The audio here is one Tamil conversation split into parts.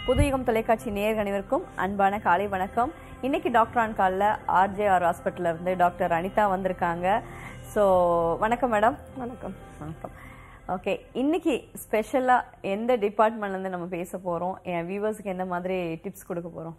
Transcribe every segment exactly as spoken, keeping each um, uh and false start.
புதுயுகம் தொலைக்காட்சி நேயர்கள் அனைவருக்கும் அன்பான காலை வணக்கம். இன்னைக்கு டாக்டர் ஆன் காலில் ஆர்ஜேஆர் ஹாஸ்பிட்டல்ல இருந்து டாக்டர் அனிதா வந்திருக்காங்க. ஸோ வணக்கம் மேடம். வணக்கம். வணக்கம். ஓகே, இன்னைக்கு ஸ்பெஷலா எந்த டிபார்ட்மெண்ட்ல இருந்து நம்ம பேச போறோம், என் வியூவர்ஸ்க்கு எந்த மாதிரி டிப்ஸ் கொடுக்க போறோம்?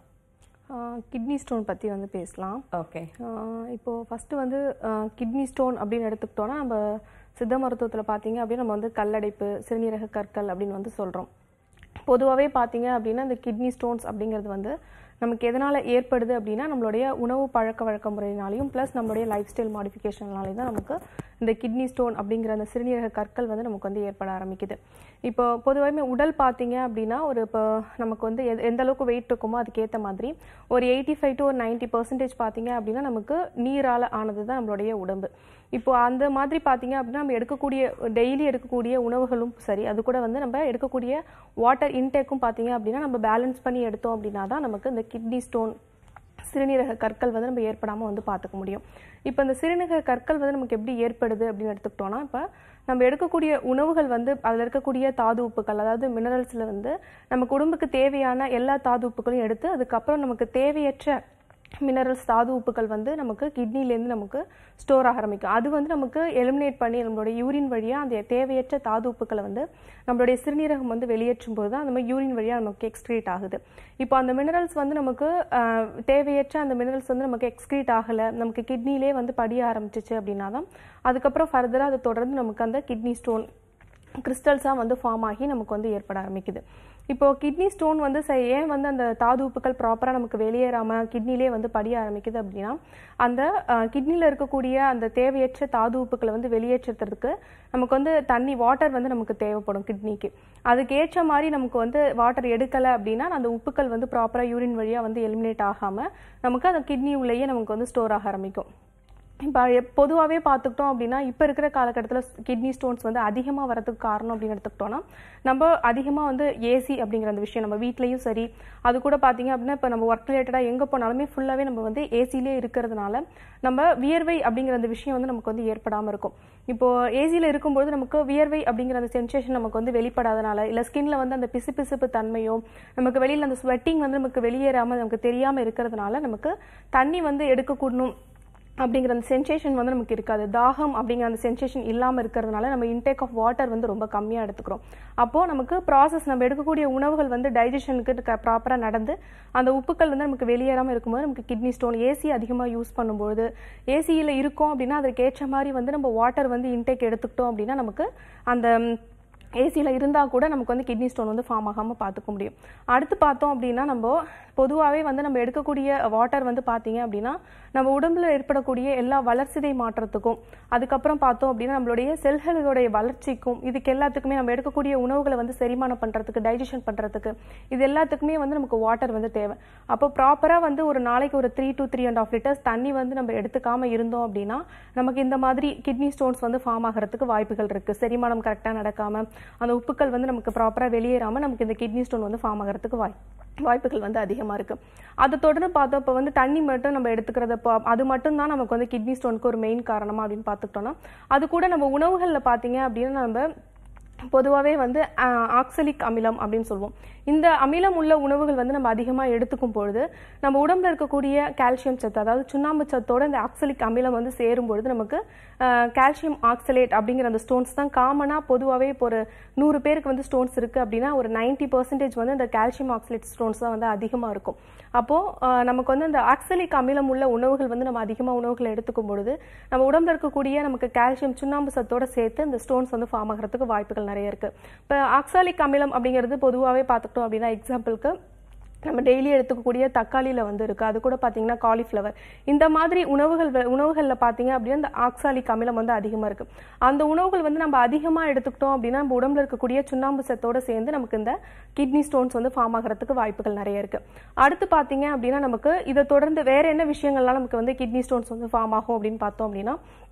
கிட்னி ஸ்டோன் பற்றி வந்து பேசலாம். ஓகே, இப்போது ஃபஸ்ட்டு வந்து கிட்னி ஸ்டோன் அப்படின்னு எடுத்துக்கிட்டோன்னா, நம்ம சித்த மருத்துவத்தில் பார்த்தீங்க அப்படின்னா நம்ம வந்து கல்லடைப்பு, சிறுநீரக கற்கள் அப்படின்னு வந்து சொல்கிறோம். பொதுவாகவே பார்த்தீங்க அப்படின்னா இந்த கிட்னி ஸ்டோன்ஸ் அப்படிங்கிறது வந்து நமக்கு எதனால் ஏற்படுது அப்படின்னா நம்மளுடைய உணவு பழக்க வழக்க முறையினாலையும் ப்ளஸ் நம்மளுடைய லைஃப் ஸ்டைல் மாடிஃபிகேஷன்னாலையும் தான் நமக்கு இந்த கிட்னி ஸ்டோன் அப்படிங்கிற அந்த சிறுநீரக கற்கள் வந்து நமக்கு வந்து ஏற்பட ஆரம்பிக்குது. இப்போ பொதுவாகவே உடல் பார்த்தீங்க அப்படின்னா ஒரு இப்போ நமக்கு வந்து எ எந்த அளவுக்கு வெயிட் இருக்குமோ அதுக்கேற்ற மாதிரி ஒரு எயிட்டி ஃபைவ் டு ஒரு நைன்ட்டி பர்சன்டேஜ் பார்த்தீங்க அப்படின்னா நமக்கு நீரால் ஆனது தான் நம்மளுடைய உடம்பு. இப்போ அந்த மாதிரி பார்த்தீங்க அப்படின்னா நம்ம எடுக்கக்கூடிய டெய்லி எடுக்கக்கூடிய உணவுகளும் சரி, அது கூட வந்து நம்ம எடுக்கக்கூடிய வாட்டர் இன்டேக்கும் பார்த்தீங்க அப்படின்னா நம்ம பேலன்ஸ் பண்ணி எடுத்தோம் அப்படின்னா தான் நமக்கு இந்த கிட்னி ஸ்டோன் சிறுநீரக கற்கள் வந்து நம்ம ஏற்படாமல் வந்து பார்த்துக்க முடியும். இப்போ இந்த சிறுநீரக கற்கள் வந்து நமக்கு எப்படி ஏற்படுது அப்படின்னு எடுத்துக்கிட்டோன்னா, இப்போ நம்ம எடுக்கக்கூடிய உணவுகள் வந்து அதில் இருக்கக்கூடிய தாது உப்புக்கள், அதாவது மினரல்ஸில் வந்து நமக்கு உடம்புக்கு தேவையான எல்லா தாது உப்புக்களையும் எடுத்து அதுக்கப்புறம் நமக்கு தேவையற்ற மினரல்ஸ் தாது உப்புக்கள் வந்து நமக்கு கிட்னிலேருந்து நமக்கு ஸ்டோர் ஆக ஆரம்பிக்கும். அது வந்து நமக்கு எலிமினேட் பண்ணி நம்மளுடைய யூரின் வழியாக அந்த தேவையற்ற தாது உப்புக்களை வந்து நம்மளுடைய சிறுநீரகம் வந்து வெளியேற்றும் போது தான் அந்த மாதிரி யூரின் வழியாக நமக்கு எக்ஸ்க்ரீட் ஆகுது. இப்போ அந்த மினரல்ஸ் வந்து நமக்கு தேவையற்ற அந்த மினரல்ஸ் வந்து நமக்கு எக்ஸ்க்ரீட் ஆகலை, நமக்கு கிட்னிலே வந்து படிய ஆரம்பிச்சிச்சு அப்படின்னா தான் அதுக்கப்புறம் ஃபர்தராக அதை தொடர்ந்து நமக்கு அந்த கிட்னி ஸ்டோன் கிறிஸ்டல்ஸாக வந்து ஃபார்ம் ஆகி நமக்கு வந்து ஏற்பட ஆரம்பிக்குது. இப்போது கிட்னி ஸ்டோன் வந்து ஏன் வந்து அந்த தாது உப்புக்கள் ப்ராப்பராக நமக்கு வெளியேறாமல் கிட்னிலே வந்து படிய ஆரம்பிக்குது அப்படின்னா, அந்த கிட்னியில் இருக்கக்கூடிய அந்த தேவையற்ற தாது உப்புக்களை வந்து வெளியேற்றுறதுக்கு நமக்கு வந்து தண்ணி வாட்டர் வந்து நமக்கு தேவைப்படும் கிட்னிக்கு. அதுக்கு ஏற்ற மாதிரி நமக்கு வந்து வாட்டர் எடுக்கலை அப்படின்னா அந்த உப்புக்கள் வந்து ப்ராப்பராக யூரின் வழியாக வந்து எலிமினேட் ஆகாமல் நமக்கு அந்த கிட்னி உள்ளேயே நமக்கு வந்து ஸ்டோர் ஆக ஆரம்பிக்கும். இப்போ பொதுவாகவே பார்த்துக்கிட்டோம் அப்படின்னா இப்போ இருக்கிற காலகட்டத்தில் கிட்னி ஸ்டோன்ஸ் வந்து அதிகமாக வரதுக்கு காரணம் அப்படின்னு எடுத்துக்கிட்டோன்னா, நம்ம அதிகமாக வந்து ஏசி அப்படிங்கிற அந்த விஷயம் நம்ம வீட்லேயும் சரி, அது கூட பார்த்தீங்க அப்படின்னா இப்போ நம்ம ஒர்க் ரிலேட்டடாக எங்கே போனாலுமே ஃபுல்லாகவே நம்ம வந்து ஏசிலே இருக்கிறதுனால நம்ம வியர்வை அப்படிங்கிற அந்த விஷயம் வந்து நமக்கு வந்து ஏற்படாமல் இருக்கும். இப்போது ஏசியில் இருக்கும்போது நமக்கு வியர்வை அப்படிங்கிற அந்த சென்சேஷன் நமக்கு வந்து வெளிப்படாதனால, இல்லை ஸ்கின்ல வந்து அந்த பிசு பிசுப்பு தன்மையோ நமக்கு வெளியில் அந்த ஸ்வெட்டிங் வந்து நமக்கு வெளியேறாமல் நமக்கு தெரியாமல் இருக்கிறதுனால நமக்கு தண்ணி வந்து எடுக்கக்கூடணும் அப்படிங்கிற அந்த சென்சேஷன் வந்து நமக்கு இருக்காது. தாகம் அப்படிங்கிற அந்த சென்சேஷன் இல்லாமல் இருக்கிறதுனால நம்ம இன்டேக் ஆஃப் வாட்டர் வந்து ரொம்ப கம்மியாக எடுத்துக்கிறோம். அப்போது நமக்கு ப்ராசஸ் நம்ம எடுக்கக்கூடிய உணவுகள் வந்து டைஜஷனுக்கு ப்ராப்பராக நடந்து அந்த உப்புக்கள் வந்து நமக்கு வெளியேறாமல் இருக்கும்போது நமக்கு கிட்னி ஸ்டோன் ஏசி அதிகமாக யூஸ் பண்ணும்போது ஏசியில் இருக்கோம் அப்படின்னா அதற்கு ஏற்ற மாதிரி வந்து நம்ம வாட்டர் வந்து இன்டேக் எடுத்துக்கிட்டோம் அப்படின்னா நமக்கு அந்த ஏசியில் இருந்தால் கூட நமக்கு வந்து கிட்னி ஸ்டோன் வந்து ஃபார்ம் ஆகாமல் பார்த்துக்க முடியும். அடுத்து பார்த்தோம் அப்படின்னா நம்ம பொதுவாகவே வந்து நம்ம எடுக்கக்கூடிய வாட்டர் வந்து பார்த்தீங்க அப்படின்னா நம்ம உடம்புல ஏற்படக்கூடிய எல்லா வளர்சிதை மாற்றத்துக்கும், அதுக்கப்புறம் பார்த்தோம் அப்படின்னா நம்மளுடைய செல்களுடைய வளர்ச்சிக்கும், இதுக்கு எல்லாத்துக்குமே நம்ம எடுக்கக்கூடிய உணவுகளை வந்து செரிமானம் பண்ணுறதுக்கு, டைஜஷன் பண்ணுறதுக்கு, இது எல்லாத்துக்குமே வந்து நமக்கு வாட்டர் வந்து தேவை. அப்போ ப்ராப்பராக வந்து ஒரு நாளைக்கு ஒரு three to three and half litres தண்ணி வந்து நம்ம எடுத்துக்காமல் இருந்தோம் அப்படின்னா நமக்கு இந்த மாதிரி கிட்னி ஸ்டோன்ஸ் வந்து ஃபார்ம் ஆகிறதுக்கு வாய்ப்புகள் இருக்குது. செரிமானம் கரெக்டாக நடக்காமல் அந்த உப்புக்கள் வந்து நமக்கு ப்ராப்பராக வெளியேறாமல் நமக்கு இந்த கிட்னி ஸ்டோன் வந்து ஃபார்ம் ஆகிறதுக்கு வாய் வாய்ப்புகள் வந்து அதிகமாக இருக்குது. அதை தொடர்ந்து பார்த்தோம் இப்போ வந்து தண்ணி மட்டும் நம்ம எடுத்துக்கிறத அது மட்டும்தான் நமக்கு வந்து கிட்னி ஸ்டோனுக்கு ஒரு மெயின் காரணமா அப்படின்னு பார்த்துக்கிட்டோம்னா, அது கூட நம்ம உணவுகளில் பார்த்தீங்க அப்படின்னா நம்ம பொதுவாகவே வந்து ஆக்சலிக் அமிலம் அப்படின்னு சொல்லுவோம். இந்த அமிலம் உள்ள உணவுகள் வந்து நம்ம அதிகமாக எடுத்துக்கும் பொழுது நம்ம உடம்புல இருக்கக்கூடிய கால்சியம் சத்து, அதாவது சுண்ணாம்பு சத்தோட இந்த ஆக்சலிக் அமிலம் வந்து சேரும்பொழுது நமக்கு கால்சியம் ஆக்சலேட் அப்படிங்கிற அந்த ஸ்டோன்ஸ் தான் காமனாக பொதுவாகவே இப்போ ஒரு நூறு பேருக்கு வந்து ஸ்டோன்ஸ் இருக்குது அப்படின்னா ஒரு நைன்டி பர்சன்டேஜ் வந்து இந்த கால்சியம் ஆக்சலேட் ஸ்டோன்ஸ் தான் வந்து அதிகமாக இருக்கும். அப்போது நமக்கு வந்து இந்த ஆக்சலிக் அமிலம் உள்ள உணவுகள் வந்து நம்ம அதிகமாக உணவுகளை எடுத்துக்கும் பொழுது நம்ம உடம்புல இருக்கக்கூடிய நமக்கு கால்சியம் சுண்ணாம்பு சத்தோட சேர்த்து இந்த ஸ்டோன்ஸ் வந்து ஃபார்ம் ஆகிறதுக்கு வாய்ப்புகள் நிறைய இருக்குது. இப்போ ஆக்சாலிக் அமிலம் அப்படிங்கிறது பொதுவாகவே பார்த்துக்கிட்டோம் அப்படின்னா எக்ஸாம்பிளுக்கு நம்ம டெய்லி எடுத்துக்கக்கூடிய தக்காளியில் வந்து இருக்குது, அது கூட பார்த்தீங்கன்னா காலிஃப்ளவர், இந்த மாதிரி உணவுகள் உணவுகளில் பார்த்தீங்க அப்படின்னா இந்த ஆக்சாலிக் அமிலம் வந்து அதிகமாக இருக்குது. அந்த உணவுகள் வந்து நம்ம அதிகமாக எடுத்துக்கிட்டோம் அப்படின்னா நம்ம உடம்புல இருக்கக்கூடிய சுண்ணாம்பு சத்தோடு சேர்ந்து நமக்கு இந்த கிட்னி ஸ்டோன்ஸ் வந்து ஃபார்ம் ஆகிறதுக்கு வாய்ப்புகள் நிறைய இருக்குது. அடுத்து பார்த்தீங்க அப்படின்னா நமக்கு இதை தொடர்ந்து வேறு என்ன விஷயங்கள்லாம் நமக்கு வந்து கிட்னி ஸ்டோன்ஸ் வந்து ஃபார்ம் ஆகும் அப்படின்னு பார்த்தோம் அப்படின்னா,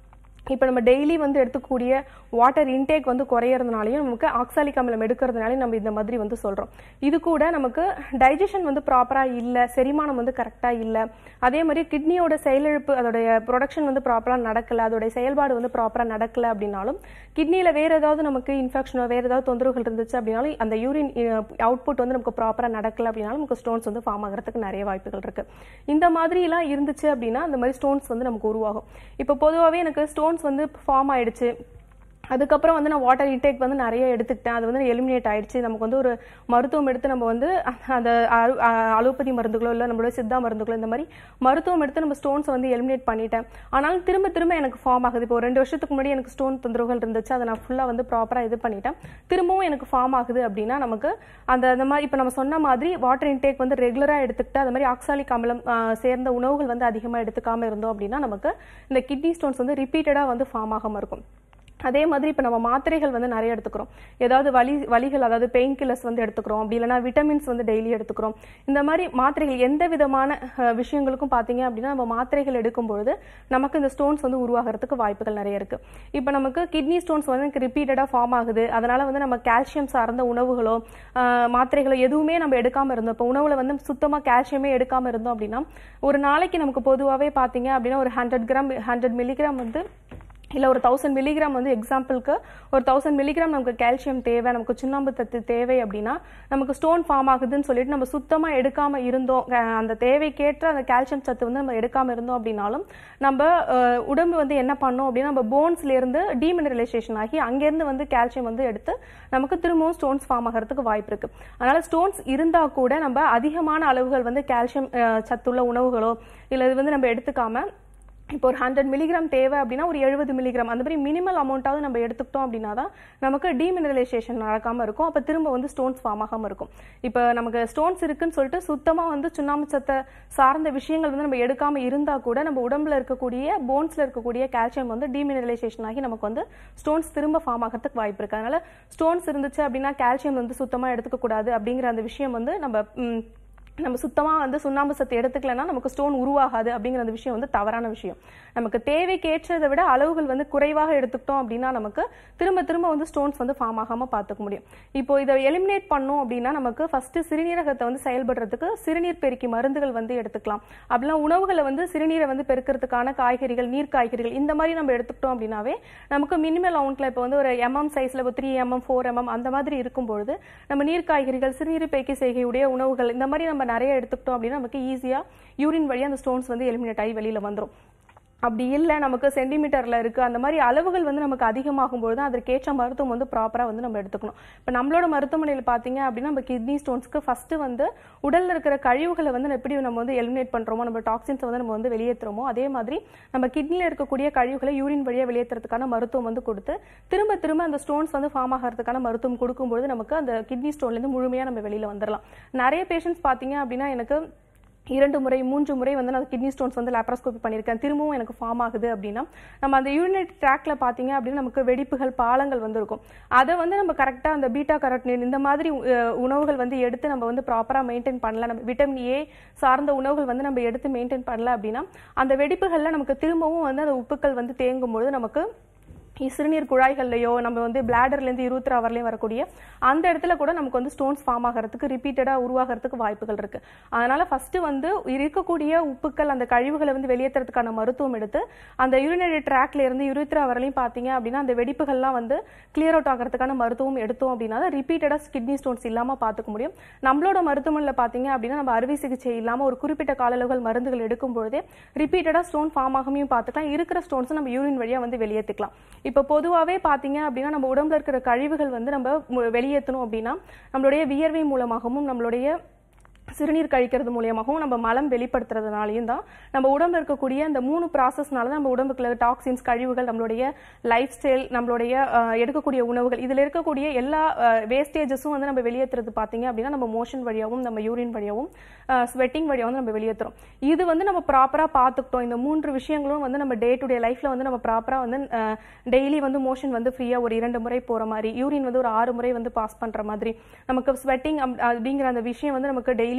இப்போ நம்ம டெய்லி வந்து எடுத்துக்கூடிய வாட்டர் இன்டேக் வந்து குறையறதுனாலையும் நமக்கு ஆக்சாலிக் அமிலம் எடுக்கிறதுனாலையும் நம்ம இந்த மாதிரி வந்து சொல்கிறோம். இது கூட நமக்கு டைஜஷன் வந்து ப்ராப்பராக இல்லை, செரிமானம் வந்து கரெக்டாக இல்லை, அதே மாதிரி கிட்னியோட செயலிழப்பு அதோடைய ப்ரொடக்ஷன் வந்து ப்ராப்பராக நடக்கலை, அதோடைய செயல்பாடு வந்து ப்ராப்பராக நடக்கலை அப்படின்னாலும் கிட்னியில் வேறு ஏதாவது நமக்கு இன்ஃபெக்ஷனோ வேறு ஏதாவது தொந்தரவுகள் இருந்துச்சு அப்படின்னாலும் அந்த யூரின் அவுட்புட் வந்து நமக்கு ப்ராப்பராக நடக்கலை அப்படின்னாலும் நமக்கு ஸ்டோன்ஸ் வந்து ஃபார்ம் ஆகிறதுக்கு நிறைய வாய்ப்புகள் இருக்குது. இந்த மாதிரிலாம் இருந்துச்சு அப்படின்னா அந்த மாதிரி ஸ்டோன்ஸ் வந்து நமக்கு உருவாகும். இப்போ பொதுவாகவே எனக்கு ஸ்டோன்ஸ் வந்து ஃபார்ம் ஆயிடுச்சு, அதுக்கப்புறம் வந்து நான் வாட்டர் இன்டேக் வந்து நிறைய எடுத்துக்கிட்டேன், அது வந்து எலிமினேட் ஆயிடுச்சு, நமக்கு வந்து ஒரு மருத்துவம் எடுத்து நம்ம வந்து அந்த அலோபதி மருந்துகளோ இல்லை நம்மளோட சித்தா மருந்துகளோ இந்த மாதிரி மருத்துவம் எடுத்து நம்ம ஸ்டோன்ஸை வந்து எலிமினேட் பண்ணிட்டேன், ஆனாலும் திரும்ப திரும்ப எனக்கு ஃபார்ம் ஆகுது. இப்போ ரெண்டு வருஷத்துக்கு முன்னாடி எனக்கு ஸ்டோன் தொந்தரவுகள் இருந்துச்சு, அதை நான் ஃபுல்லாக வந்து ப்ராப்பராக இது பண்ணிட்டேன், திரும்பவும் எனக்கு ஃபார்ம் ஆகுது அப்படின்னா நமக்கு அந்த அந்த மாதிரி இப்போ நம்ம சொன்ன மாதிரி வாட்டர் இன்டேக் வந்து ரெகுலராக எடுத்துக்கிட்டு அது மாதிரி ஆக்சாலிக் அமிலம் சேர்ந்த உணவுகள் வந்து அதிகமாக எடுத்துக்காமல் இருந்தோம் அப்படின்னா நமக்கு இந்த கிட்னி ஸ்டோன்ஸ் வந்து ரிப்பீட்டடாக வந்து ஃபார்ம் ஆகாமல் இருக்கும். அதே மாதிரி இப்போ நம்ம மாத்திரைகள் வந்து நிறைய எடுத்துக்கிறோம், ஏதாவது வலி வலிகள் அதாவது பெயின் கில்லர்ஸ் வந்து எடுத்துக்கிறோம், அப்படி இல்லைனா விட்டமின்ஸ் வந்து டெய்லி எடுத்துக்கிறோம். இந்த மாதிரி மாத்திரைகள் எந்த விதமான விஷயங்களுக்கும் பார்த்தீங்க அப்படின்னா நம்ம மாத்திரைகள் எடுக்கும்பொழுது நமக்கு இந்த ஸ்டோன்ஸ் வந்து உருவாகிறதுக்கு வாய்ப்புகள் நிறைய இருக்கு. இப்போ நமக்கு கிட்னி ஸ்டோன்ஸ் வந்து எனக்கு ரிப்பீட்டடாக ஃபார்ம் ஆகுது, அதனால வந்து நம்ம கால்சியம் சார்ந்த உணவுகளோ மாத்திரைகளோ எதுவுமே நம்ம எடுக்காமல் இருந்தோம், இப்போ உணவுல வந்து சுத்தமாக கால்சியமே எடுக்காமல் இருந்தோம் அப்படின்னா ஒரு நாளைக்கு நமக்கு பொதுவாகவே பார்த்தீங்க அப்படின்னா ஒரு ஹண்ட்ரட் கிராம் ஹண்ட்ரட் மில்லிகிராம் வந்து இல்லை ஒரு தௌசண்ட் மில்லிகிராம் வந்து எக்ஸாம்பிளுக்கு ஒரு தௌசண்ட் மில்லிகிராம் நமக்கு கால்சியம் தேவை, நமக்கு சுண்ணாம்பு சத்து தேவை அப்படின்னா நமக்கு ஸ்டோன் ஃபார்ம் ஆகுதுன்னு சொல்லிட்டு நம்ம சுத்தமாக எடுக்காமல் இருந்தோம், அந்த தேவைக்கேற்ற அந்த கால்சியம் சத்து வந்து நம்ம எடுக்காமல் இருந்தோம் அப்படின்னாலும் நம்ம உடம்பு வந்து என்ன பண்ணோம் அப்படின்னா நம்ம போன்ஸ்லேருந்து டீமினரலைசேஷன் ஆகி அங்கேருந்து வந்து கால்சியம் வந்து எடுத்து நமக்கு திரும்பவும் ஸ்டோன்ஸ் ஃபார்ம் ஆகிறதுக்கு வாய்ப்பு இருக்குது. அதனால் ஸ்டோன்ஸ் இருந்தால் கூட நம்ம அதிகமான அளவுகள் வந்து கால்சியம் சத்துள்ள உணவுகளோ இல்லை இது வந்து நம்ம எடுத்துக்காம இப்போ ஒரு ஹண்ட்ரட் மில்லிகிராம் தேவை அப்படின்னா ஒரு எழுபது மில்லிகிராம் அந்த மாதிரி மினிமல் அமௌண்ட்டாவது நம்ம எடுத்துக்கிட்டோம் அப்படின்னா தான் நமக்கு டீமினரலைசேஷன் நடக்காமல் இருக்கும், அப்போ திரும்ப வந்து ஸ்டோன்ஸ் ஃபார்ம் ஆகாமல் இருக்கும். இப்போ நமக்கு ஸ்டோன்ஸ் இருக்குன்னு சொல்லிட்டு சுத்தமாக வந்து சுண்ணாம்பு சத்தை சார்ந்த விஷயங்கள் வந்து நம்ம எடுக்காமல் இருந்தால் கூட நம்ம உடம்புல இருக்கக்கூடிய போன்ஸில் இருக்கக்கூடிய கால்சியம் வந்து டீமினரலைசேஷன் ஆகி நமக்கு வந்து ஸ்டோன்ஸ் திரும்ப ஃபார்ம் ஆகிறதுக்கு வாய்ப்பு இருக்குது. அதனால ஸ்டோன்ஸ் இருந்துச்சு அப்படின்னா கால்சியம் வந்து சுத்தமாக எடுத்துக்கக்கூடாது அப்படிங்கிற அந்த விஷயம் வந்து நம்ம நம்ம சுத்தமாக வந்து சுண்ணாம்பு சத்து எடுத்துக்கலன்னா நமக்கு ஸ்டோன் உருவாகாது அப்படிங்கிற அந்த விஷயம் வந்து தவறான விஷயம். நமக்கு தேவைக்கேற்றதை விட அளவுகள் வந்து குறைவாக எடுத்துக்கிட்டோம் அப்படின்னா நமக்கு திரும்ப திரும்ப வந்து ஸ்டோன்ஸ் வந்து ஃபார்ம் ஆகாமல் பார்த்துக்க முடியும். இப்போ இதை எலிமினேட் பண்ணோம் அப்படின்னா நமக்கு ஃபர்ஸ்ட் சிறுநீரகத்தை வந்து செயல்படுறதுக்கு சிறுநீர் பெருக்கி மருந்துகள் வந்து எடுத்துக்கலாம். அப்படிலாம் உணவுகளை வந்து சிறுநீரை வந்து பெருக்கிறதுக்கான காய்கறிகள் நீர் காய்கறிகள் இந்த மாதிரி நம்ம எடுத்துக்கிட்டோம் அப்படின்னாவே நமக்கு மினிமல் அமௌண்ட்ல இப்போ வந்து ஒரு எம்எம் சைஸ்ல த்ரீ எம்எம் ஃபோர் எம்எம் அந்த மாதிரி இருக்கும்பொழுது நம்ம நீர் காய்கறிகள் சிறுநீர் பெருக்கி செய்கையுடைய உணவுகள் இந்த மாதிரி நம்ம நிறைய எடுத்துக்கிட்டோம் அப்படின்னா நமக்கு ஈஸியா யூரின் வழியா அந்த ஸ்டோன்ஸ் வந்து எலிமினேட் ஆகி வெளியில வந்துடும். அப்படி இல்லை நமக்கு சென்டிமீட்டர்ல இருக்கு அந்த மாதிரி அளவுகள் வந்து நமக்கு அதிகமாகும் பொழுது அதற்கேற்ற மருத்துவம் வந்து ப்ராப்பரா வந்து நம்ம எடுத்துக்கணும். இப்போ நம்மளோட மருத்துவமனையில் பார்த்தீங்க அப்படின்னா நம்ம கிட்னி ஸ்டோன்ஸ்க்கு ஃபர்ஸ்ட் வந்து உடல்ல இருக்கிற கழிவுகளை வந்து எப்படி நம்ம வந்து எலிமினேட் பண்றோமோ நம்ம டாக்ஸின்ஸை வந்து நம்ம வந்து வெளியேற்றுறோமோ அதே மாதிரி நம்ம கிட்னில இருக்கக்கூடிய கழிவுகளை யூரின் வழியா வெளியேற்றுறதுக்கான மருத்துவம் வந்து கொடுத்து திரும்ப திரும்ப அந்த ஸ்டோன்ஸ் வந்து ஃபார்ம் ஆகிறதுக்கான மருத்துவம் கொடுக்கும்போது நமக்கு அந்த கிட்னி ஸ்டோன்ல இருந்து முழுமையா நம்ம வெளியில வந்துடலாம். நிறைய பேஷண்ட்ஸ் பார்த்தீங்க அப்படின்னா எனக்கு இரண்டு முறை மூன்று முறை வந்து நான் கிட்னி ஸ்டோன்ஸ் வந்து லேப்ராஸ்கோபி பண்ணியிருக்கேன், திரும்பவும் எனக்கு ஃபார்ம் ஆகுது அப்படின்னா நம்ம அந்த யூரினரி ட்ராக்ல பார்த்தீங்க அப்படின்னா நமக்கு வெடிப்புகள் பாலங்கள் வந்து இருக்கும். அதை வந்து நம்ம கரெக்டாக அந்த பீட்டா கரோட்டின் இந்த மாதிரி உணவுகள் வந்து எடுத்து நம்ம வந்து ப்ராப்பராக மெயின்டைன் பண்ணல, நம்ம விட்டமின் ஏ சார்ந்த உணவுகள் வந்து நம்ம எடுத்து மெயின்டைன் பண்ணல அப்படின்னா அந்த வெடிப்புகளில் நமக்கு திரும்பவும் வந்து அந்த உப்புக்கள் வந்து தேங்கும்போது நமக்கு சிறுநீர் குழாய்கள்லையோ நம்ம வந்து பிளாடர்லேருந்து இருபத்தி அவர்லையும் வரக்கூடிய அந்த இடத்துல கூட நமக்கு வந்து ஸ்டோன்ஸ் ஃபார்ம் ஆகிறதுக்கு ரிப்பீட்டடாக உருவாகிறதுக்கு வாய்ப்புகள் இருக்கு. அதனால ஃபர்ஸ்ட் வந்து இருக்கக்கூடிய உப்புக்கள் அந்த கழிவுகளை வந்து வெளியேற்றுறதுக்கான மருத்துவம் எடுத்து அந்த யூரினரி ட்ராக்ல இருந்து இருபத்தி அவர்லையும் பார்த்தீங்க அப்படின்னா அந்த வெடிப்புகள்லாம் வந்து கிளியர் அவுட் ஆகிறதுக்கான மருத்துவம் எடுத்தோம் அப்படின்னா ரிப்பீட்டடாக கிட்னி ஸ்டோன்ஸ் இல்லாமல் பார்த்துக்க முடியும். நம்மளோட மருத்துவமனையில் பார்த்தீங்க அப்படின்னா நம்ம அறுவை சிகிச்சை இல்லாமல் ஒரு குறிப்பிட்ட கால அளவுகள் மருந்துகள் எடுக்கும் பொழுதே ரிப்பீட்டடாக ஸ்டோன் ஃபார்ம் ஆகாமையும் பார்த்துக்கலாம், இருக்கிற ஸ்டோன்ஸ் நம்ம யூரின் வழியாக வந்து வெளியேற்றிக்கலாம். இப்போ பொதுவாகவே பார்த்தீங்க அப்படின்னா நம்ம உடம்புல இருக்கிற கழிவுகள் வந்து நம்ம வெளியேற்றணும் அப்படின்னா நம்மளுடைய வியர்வை மூலமாகவும் நம்மளுடைய சிறுநீர் கழிக்கிறது மூலியமாகவும் நம்ம மலம் வெளிப்படுத்துறதுனாலையும் தான் நம்ம உடம்புல இருக்கக்கூடிய அந்த மூணு ப்ராசஸ்னால தான் நம்ம உடம்புக்குள்ள டாக்ஸின்ஸ் கழிவுகள் நம்மளுடைய லைஃப் ஸ்டைல் நம்மளுடைய எடுக்கக்கூடிய உணவுகள் இதில் இருக்கக்கூடிய எல்லா வேஸ்டேஜஸும் வந்து நம்ம வெளியேற்றுறது பார்த்தீங்க அப்படின்னா நம்ம மோஷன் வழியாகவும் நம்ம யூரின் வழியாகவும் ஸ்வெட்டிங் வழியாகவும் நம்ம வெளியேற்றுறோம். இது வந்து நம்ம ப்ராப்பராக பார்த்துக்கிட்டோம். இந்த மூன்று விஷயங்களும் வந்து நம்ம டே டு டே லைஃப்ல வந்து நம்ம ப்ராப்பராக வந்து டெய்லி வந்து மோஷன் வந்து ஃப்ரீயாக ஒரு இரண்டு முறை போகிற மாதிரி யூரின் வந்து ஒரு ஆறு முறை வந்து பாஸ் பண்ணுற மாதிரி நமக்கு ஸ்வெட்டிங் அப்படிங்கிற அந்த விஷயம் வந்து நமக்கு டெய்லி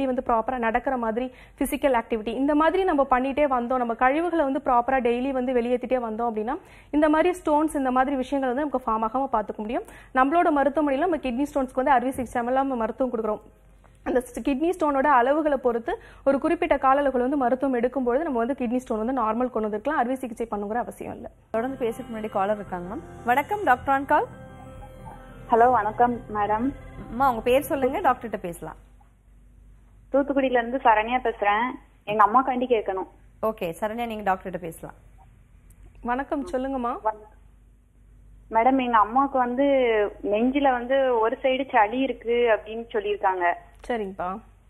டெய்லி வந்து ப்ராப்பராக நடக்கிற மாதிரி ஃபிசிக்கல் ஆக்டிவிட்டி இந்த மாதிரி நம்ம பண்ணிட்டே வந்தோம், நம்ம கழிவுகளை வந்து ப்ராப்பராக டெய்லி வந்து வெளியேற்றிட்டே வந்தோம் அப்படின்னா இந்த மாதிரி ஸ்டோன்ஸ் இந்த மாதிரி விஷயங்கள் வந்து நமக்கு ஃபார்ம் ஆகாமல் பார்த்துக்க முடியும். நம்மளோட மருத்துவமனையில் நம்ம கிட்னி ஸ்டோன்ஸ்க்கு வந்து அறுவை சிகிச்சை நம்ம மருத்துவம் கொடுக்குறோம். அந்த கிட்னி ஸ்டோனோட அளவுகளை பொறுத்து ஒரு குறிப்பிட்ட கால அளவுகள் வந்து மருத்துவம் எடுக்கும்போது நம்ம வந்து கிட்னி ஸ்டோன் வந்து நார்மல் கொண்டு வந்துருக்கலாம், அறுவை சிகிச்சை பண்ணுங்கிற அவசியம் இல்லை. தொடர்ந்து பேசுறதுக்கு முன்னாடி காலர் இருக்காங்க மேம். வணக்கம் டாக்டர் ஆன் கால். ஹலோ வணக்கம் மேடம். அம்மா உங்க பேர் சொல்லுங்க, டாக்டர்கிட்ட பேசலாம். தூத்துக்குடியில இருந்து சரண்யா பேசுறேன். எங்க அம்மா காண்டி கேட்கணும். ஓகே சரண்யா, நீங்க டாக்டர்கிட்ட பேசலாம். வணக்கம், சொல்லுங்கம்மா. மேடம் எங்க அம்மாவுக்கு வந்து நெஞ்சில வந்து ஒரு சைடு சளி இருக்கு அப்படின்னு சொல்லியிருக்காங்க. சரிங்கப்பா.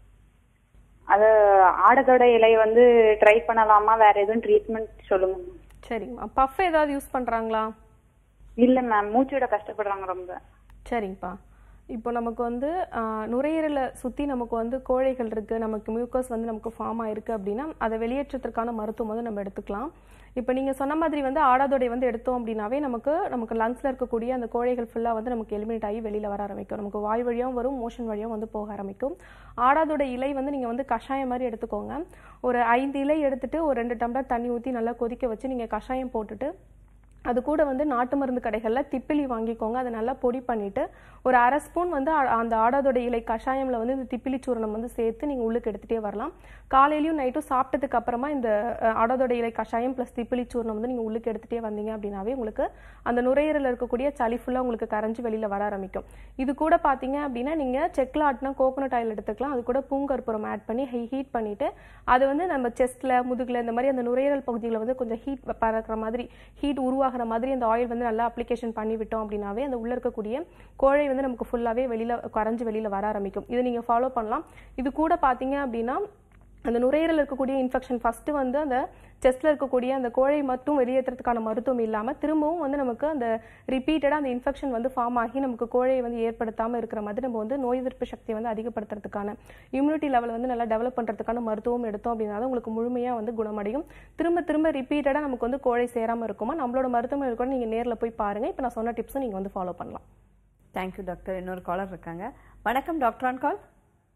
அது ஆடதோட இலை வந்து ட்ரை பண்ணலாமா, வேற எதுவும் ட்ரீட்மெண்ட் சொல்லுங்க. சரிங்கம்மா. பஃப் ஏதாவது யூஸ் பண்றாங்களா? இல்ல மேம், மூச்சோட கஷ்டப்படுறாங்க ரொம்ப. சரிங்கப்பா. இப்போ நமக்கு வந்து நுரையீரலை சுற்றி நமக்கு வந்து கோழைகள் இருக்குது, நமக்கு மியூக்கஸ் வந்து நமக்கு ஃபார்ம் ஆயிருக்கு அப்படின்னா அதை வெளியேற்றத்திற்கான மருத்துவம் வந்து நம்ம எடுத்துக்கலாம். இப்போ நீங்கள் சொன்ன மாதிரி வந்து ஆடாதோடை வந்து எடுத்தோம் அப்படின்னாவே நமக்கு நமக்கு லங்ஸில் இருக்கக்கூடிய அந்த கோழைகள் ஃபுல்லாக வந்து நமக்கு எலிமினேட் ஆகி வெளியில் வர ஆரம்பிக்கும். நமக்கு வாய் வழியாகவும் வரும், மோஷன் வழியாகவும் வந்து போக ஆரம்பிக்கும். ஆடாதோட இலை வந்து நீங்கள் வந்து கஷாயம் மாதிரி எடுத்துக்கோங்க. ஒரு ஐந்து இலை எடுத்துட்டு ஒரு ரெண்டு டம்ளர் தண்ணி ஊற்றி நல்லா கொதிக்க வச்சு நீங்கள் கஷாயம் போட்டுட்டு அது கூட வந்து நாட்டு மருந்து கடைகளில் திப்பிலி வாங்கிக்கோங்க. அதை நல்லா பொடி பண்ணிவிட்டு ஒரு அரை ஸ்பூன் வந்து அந்த ஆடாதோட இலை கஷாயமில் வந்து இந்த திப்பிலி சூரணம் வந்து சேர்த்து நீங்கள் உள்ளுக்கு எடுத்துகிட்டே வரலாம். காலையிலையும் நைட்டும் சாப்பிட்டதுக்கு அப்புறமா இந்த ஆடாதோட இலை கஷாயம் ப்ளஸ் திப்பிலி சூரணம் வந்து நீங்கள் உள்ளுக்கு எடுத்துகிட்டே வந்தீங்க அப்படின்னாவே உங்களுக்கு அந்த நுரையீரலில் இருக்கக்கூடிய சளி ஃபுல்லாக உங்களுக்கு கரைஞ்சி வெளியில் வர ஆரம்பிக்கும். இது கூட பார்த்தீங்க அப்படின்னா நீங்கள் செக்கில் ஆட்டினா கோகோனட் ஆயில் எடுத்துக்கலாம். அது கூட பூங்கற்புரம் ஆட் பண்ணி ஹை ஹீட் பண்ணிவிட்டு அது வந்து நம்ம செஸ்ட்டில் முதுகில் இந்த மாதிரி அந்த நுரையீரல் பகுதியில் வந்து கொஞ்சம் ஹீட் பறக்கிற மாதிரி ஹீட் உருவாக மாதிரி அந்த ஆயில் வந்து நல்லா அப்ளிகேஷன் பண்ணி விட்டோம் அப்படின்னாவே அந்த உள்ள இருக்கக்கூடிய கோழை வந்து நமக்கு ஃபுல்லாவே வெளியில கரைஞ்சு வெளியில வர ஆரம்பிக்கும். இது நீங்க ஃபாலோ பண்ணலாம். இது கூட பாத்தீங்க அப்படின்னா அந்த நுரையீரல் இருக்கக்கூடிய இன்ஃபெக்ஷன் ஃபர்ஸ்ட் வந்து அந்த செஸ்ட்ல இருக்கக்கூடிய அந்த கோழை மட்டும் வெளியேற்றதுக்கான மருத்துவம் இல்லாம திரும்பவும் வந்து நமக்கு அந்த ரிப்பீட்டடா அந்த இன்ஃபெக்ஷன் வந்து ஃபார்ம் ஆகி நமக்கு கோழையை வந்து ஏற்படுத்தாம இருக்கிற மாதிரி நம்ம வந்து நோய் எதிர்ப்பு சக்தியை வந்து அதிகப்படுத்துறதுக்கான இம்யூனிட்டி லெவல் வந்து நல்லா டெவலப் பண்றதுக்கான மருத்துவம் எடுத்தோம் அப்படின்னா உங்களுக்கு முழுமையா வந்து குணமடையும். திரும்ப திரும்ப ரிப்பீட்டடா நமக்கு வந்து கோழை சேராம இருக்குமா நம்மளோட மருத்துவம் கூட நீங்க நேர்ல போய் பாருங்க. இப்போ நான் சொன்ன டிப்ஸும் நீங்க வந்து ஃபாலோ பண்ணலாம். Thank you doctor. இன்னொரு காலர் இருக்காங்க. வணக்கம் டாக்டர் ஆன் கால்.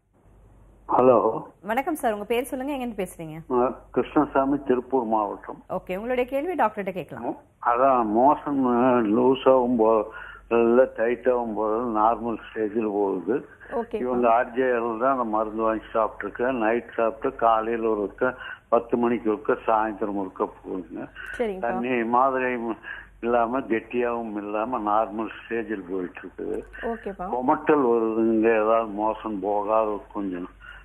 ஹலோ வணக்கம் சார், உங்க பேர் சொல்லுங்க, எங்க இருந்து பேசுறீங்க? கிருஷ்ணசாமி, திருப்பூர் மாவட்டம். ஓகே, உங்களுடைய கேள்வி டாக்டர்கிட்ட கேட்கலாம். அதான் மோஷன் லூஸ் ஆகும் போது டைட் ஆகும் போது நார்மல் ஸ்டேஜில் போகுது. இவங்க ஆர்ஜேஎல் தான் அந்த மருந்து வாங்கி சாப்பிட்டுருக்கேன். நைட் சாப்பிட்டு காலையில் ஒரு பத்து மணிக்கு இருக்க சாயந்தரம் இருக்க போகுதுங்க. தண்ணி மாதிரி இல்லாம கெட்டியாவும் இல்லாம நார்மல் ஸ்டேஜில் போயிட்டு இருக்குது. கொமட்டல் வருதுங்க, ஏதாவது மோஷன் போகாத கொஞ்சம்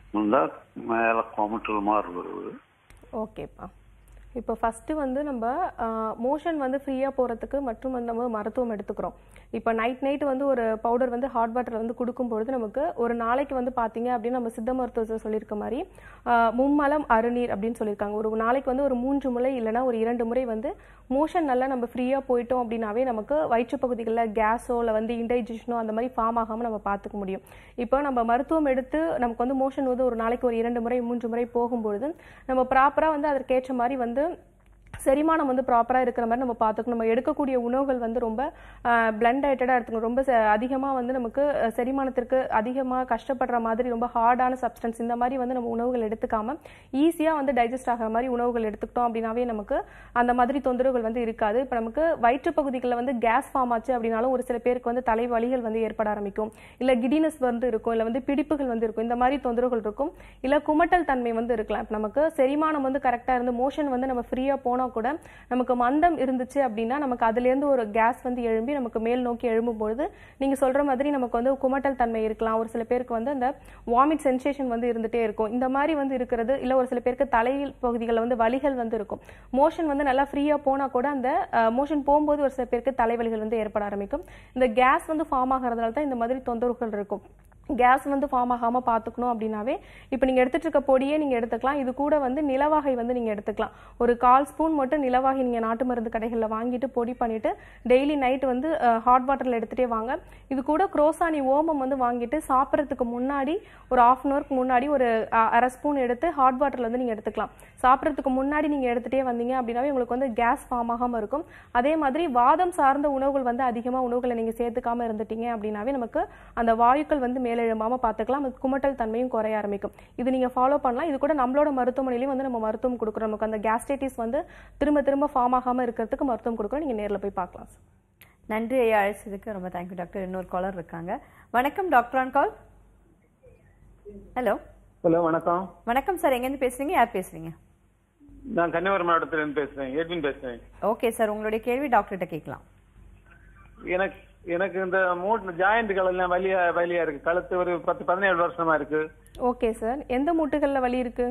மேல கொமட்டல் மாதிரி வருது. ஓகேப்பா. இப்போ ஃபர்ஸ்ட் வந்து நம்ம மோஷன் வந்து ஃப்ரீயா போறதுக்கு மற்றும் வந்து நம்ம மருத்துவம் எடுத்துக்கிறோம். இப்போ நைட் நைட் வந்து ஒரு பவுடர் வந்து ஹாட் வாட்டர் வந்து கொடுக்கும்பொழுது நமக்கு ஒரு நாளைக்கு வந்து பார்த்தீங்க அப்படின்னு நம்ம சித்த மருத்துவத்தில் சொல்லியிருக்க மாதிரி மும்மலம் அருநீர் அப்படின்னு சொல்லியிருக்காங்க. ஒரு நாளைக்கு வந்து ஒரு மூன்று முறை இல்லைன்னா ஒரு இரண்டு முறை வந்து மோஷன் நல்லா நம்ம ஃப்ரீயாக போயிட்டோம் அப்படின்னாவே நமக்கு வயிற்று பகுதிகளில் கேஸோ இல்லை வந்து இன்டைஜஷனோ அந்த மாதிரி ஃபார்ம் ஆகாமல் நம்ம பார்த்துக்க முடியும். இப்போ நம்ம மருத்துவம் எடுத்து நமக்கு வந்து மோஷன் வந்து ஒரு நாளைக்கு ஒரு இரண்டு முறை மூன்று முறை போகும்பொழுது நம்ம ப்ராப்பராக வந்து அதற்கேற்ற மாதிரி வந்து செரிமானம் வந்து ப்ராப்பராக இருக்கிற மாதிரி நம்ம பார்த்துக்கணும். நம்ம எடுக்கக்கூடிய உணவுகள் வந்து ரொம்ப பிளண்ட் டயட்டடாக எடுத்துக்கணும். ரொம்ப அதிகமாக வந்து நமக்கு செரிமானத்திற்கு அதிகமாக கஷ்டப்படுற மாதிரி ரொம்ப ஹார்டான சப்ஸ்டன்ஸ் இந்த மாதிரி வந்து நம்ம உணவுகள் எடுத்துக்காம ஈஸியாக வந்து டைஜஸ்ட் ஆகிற மாதிரி உணவுகள் எடுத்துக்கிட்டோம் அப்படின்னாவே நமக்கு அந்த மாதிரி தொந்தரவுகள் வந்து இருக்காது. இப்போ நமக்கு வயிற்று பகுதிகளில் வந்து கேஸ் ஃபார்ம் ஆச்சு அப்படின்னாலும் ஒரு சில பேருக்கு வந்து தலைவலிகள் வந்து ஏற்பட ஆரம்பிக்கும், இல்லை கிடினஸ் வந்து இருக்கும், இல்லை வந்து பிடிப்புகள் வந்து இருக்கும், இந்த மாதிரி தொந்தரவுகள் இருக்கும், இல்லை குமட்டல் தன்மை வந்து இருக்கலாம். இப்போ நமக்கு செரிமானம் வந்து கரெக்டாக இருந்து மோஷன் வந்து நம்ம ஃப்ரீயாக போனோம் கூட நமக்கு மந்தம் இருந்துச்சு அப்படின்னா நமக்கு அதுல இருந்து ஒரு கேஸ் வந்து எழும்பி நமக்கு மேல் நோக்கி எழும்பும் பொழுது நீங்க சொல்ற மாதிரி நமக்கு வந்து குமட்டல் தன்மை இருக்கலாம். ஒரு சில பேருக்கு வந்து அந்த வாமிட் சென்சேஷன் வந்து இருந்துட்டே இருக்கும். இந்த மாதிரி வந்து இருக்கிறது இல்ல ஒரு சில பேருக்கு தலையில் பகுதிகளில் வந்து வலிகள் வந்து இருக்கும். மோஷன் வந்து நல்லா ஃப்ரீயா போனா கூட அந்த மோஷன் போகும்போது ஒரு சில பேருக்கு தலைவலிகள் வந்து ஏற்பட ஆரம்பிக்கும். இந்த கேஸ் வந்து ஃபார்ம் ஆகிறதுனால தான் இந்த மாதிரி தொந்தரவுகள் இருக்கும். கேஸ் வந்து ஃபார்ம் ஆகாம பாத்துக்கணும் அப்படின்னாவே இப்போ நீங்க எடுத்துட்டு இருக்க பொடியே நீங்க எடுத்துக்கலாம். இது கூட வந்து நிலவாகை வந்து நீங்க எடுத்துக்கலாம். ஒரு கால் ஸ்பூன் மட்டும் நிலவாகை நீங்க நாட்டு மருந்து கடைகளில் வாங்கிட்டு பொடி பண்ணிட்டு டெய்லி நைட் வந்து ஹாட் வாட்டர்ல எடுத்துட்டே வாங்க. இது கூட குரோசானி ஓமம் வந்து வாங்கிட்டு சாப்பிட்றதுக்கு முன்னாடி ஒரு ஆஃப் அன் ஹவருக்கு முன்னாடி ஒரு அரை ஸ்பூன் எடுத்து ஹாட் வாட்டர்ல வந்து நீங்க எடுத்துக்கலாம். சாப்பிட்றதுக்கு முன்னாடி நீங்க எடுத்துட்டே வந்தீங்க அப்படின்னாவே உங்களுக்கு வந்து கேஸ் ஃபார்ம் ஆகாம இருக்கும். அதே மாதிரி வாதம் சார்ந்த உணவுகள் வந்து அதிகமா உணவுகளை நீங்க சேர்த்துக்காம இருந்துட்டீங்க அப்படின்னாவே நமக்கு அந்த வாயுக்கள் வந்து மேலே எழும்பாமல் பார்த்துக்கலாம். அது குமட்டல் தன்மையும் குறைய ஆரம்பிக்கும். இது நீங்கள் ஃபாலோ பண்ணலாம். இது கூட நம்மளோட மருத்துவமனையிலையும் வந்து நம்ம மருத்துவம் கொடுக்குறோம். நமக்கு அந்த கேஸ்ட்ரைட்டிஸ் வந்து திரும்ப திரும்ப ஃபார்ம் ஆகாமல் இருக்கிறதுக்கு மருத்துவம் கொடுக்குறோம். நீங்கள் நேரில் போய் பார்க்கலாம். நன்றி ஐயா, அழைச்சதுக்கு ரொம்ப தேங்க்யூ டாக்டர். இன்னொரு காலர் இருக்காங்க. வணக்கம் doctor on call. Hello hello வணக்கம். வணக்கம் சார், எங்கேருந்து பேசுறீங்க? யார் பேசுறீங்க? நான் கன்னியாகுமரி மாவட்டத்திலிருந்து பேசுறேன், எட்வின் பேசுறேன். ஓகே சார், உங்களுடைய கேள்வி டாக்டர்கிட்ட கேட்கலாம். எனக்கு எனக்கு இந்த மூட்டு ஜாயிண்ட்கள் எல்லாம் வலியா வலியா இருக்கு. கழுத்து ஒரு பத்து பதினேழு வருஷமா இருக்கு. ஓகே சார், எந்த மூட்டுகள்ல வலி இருக்கு?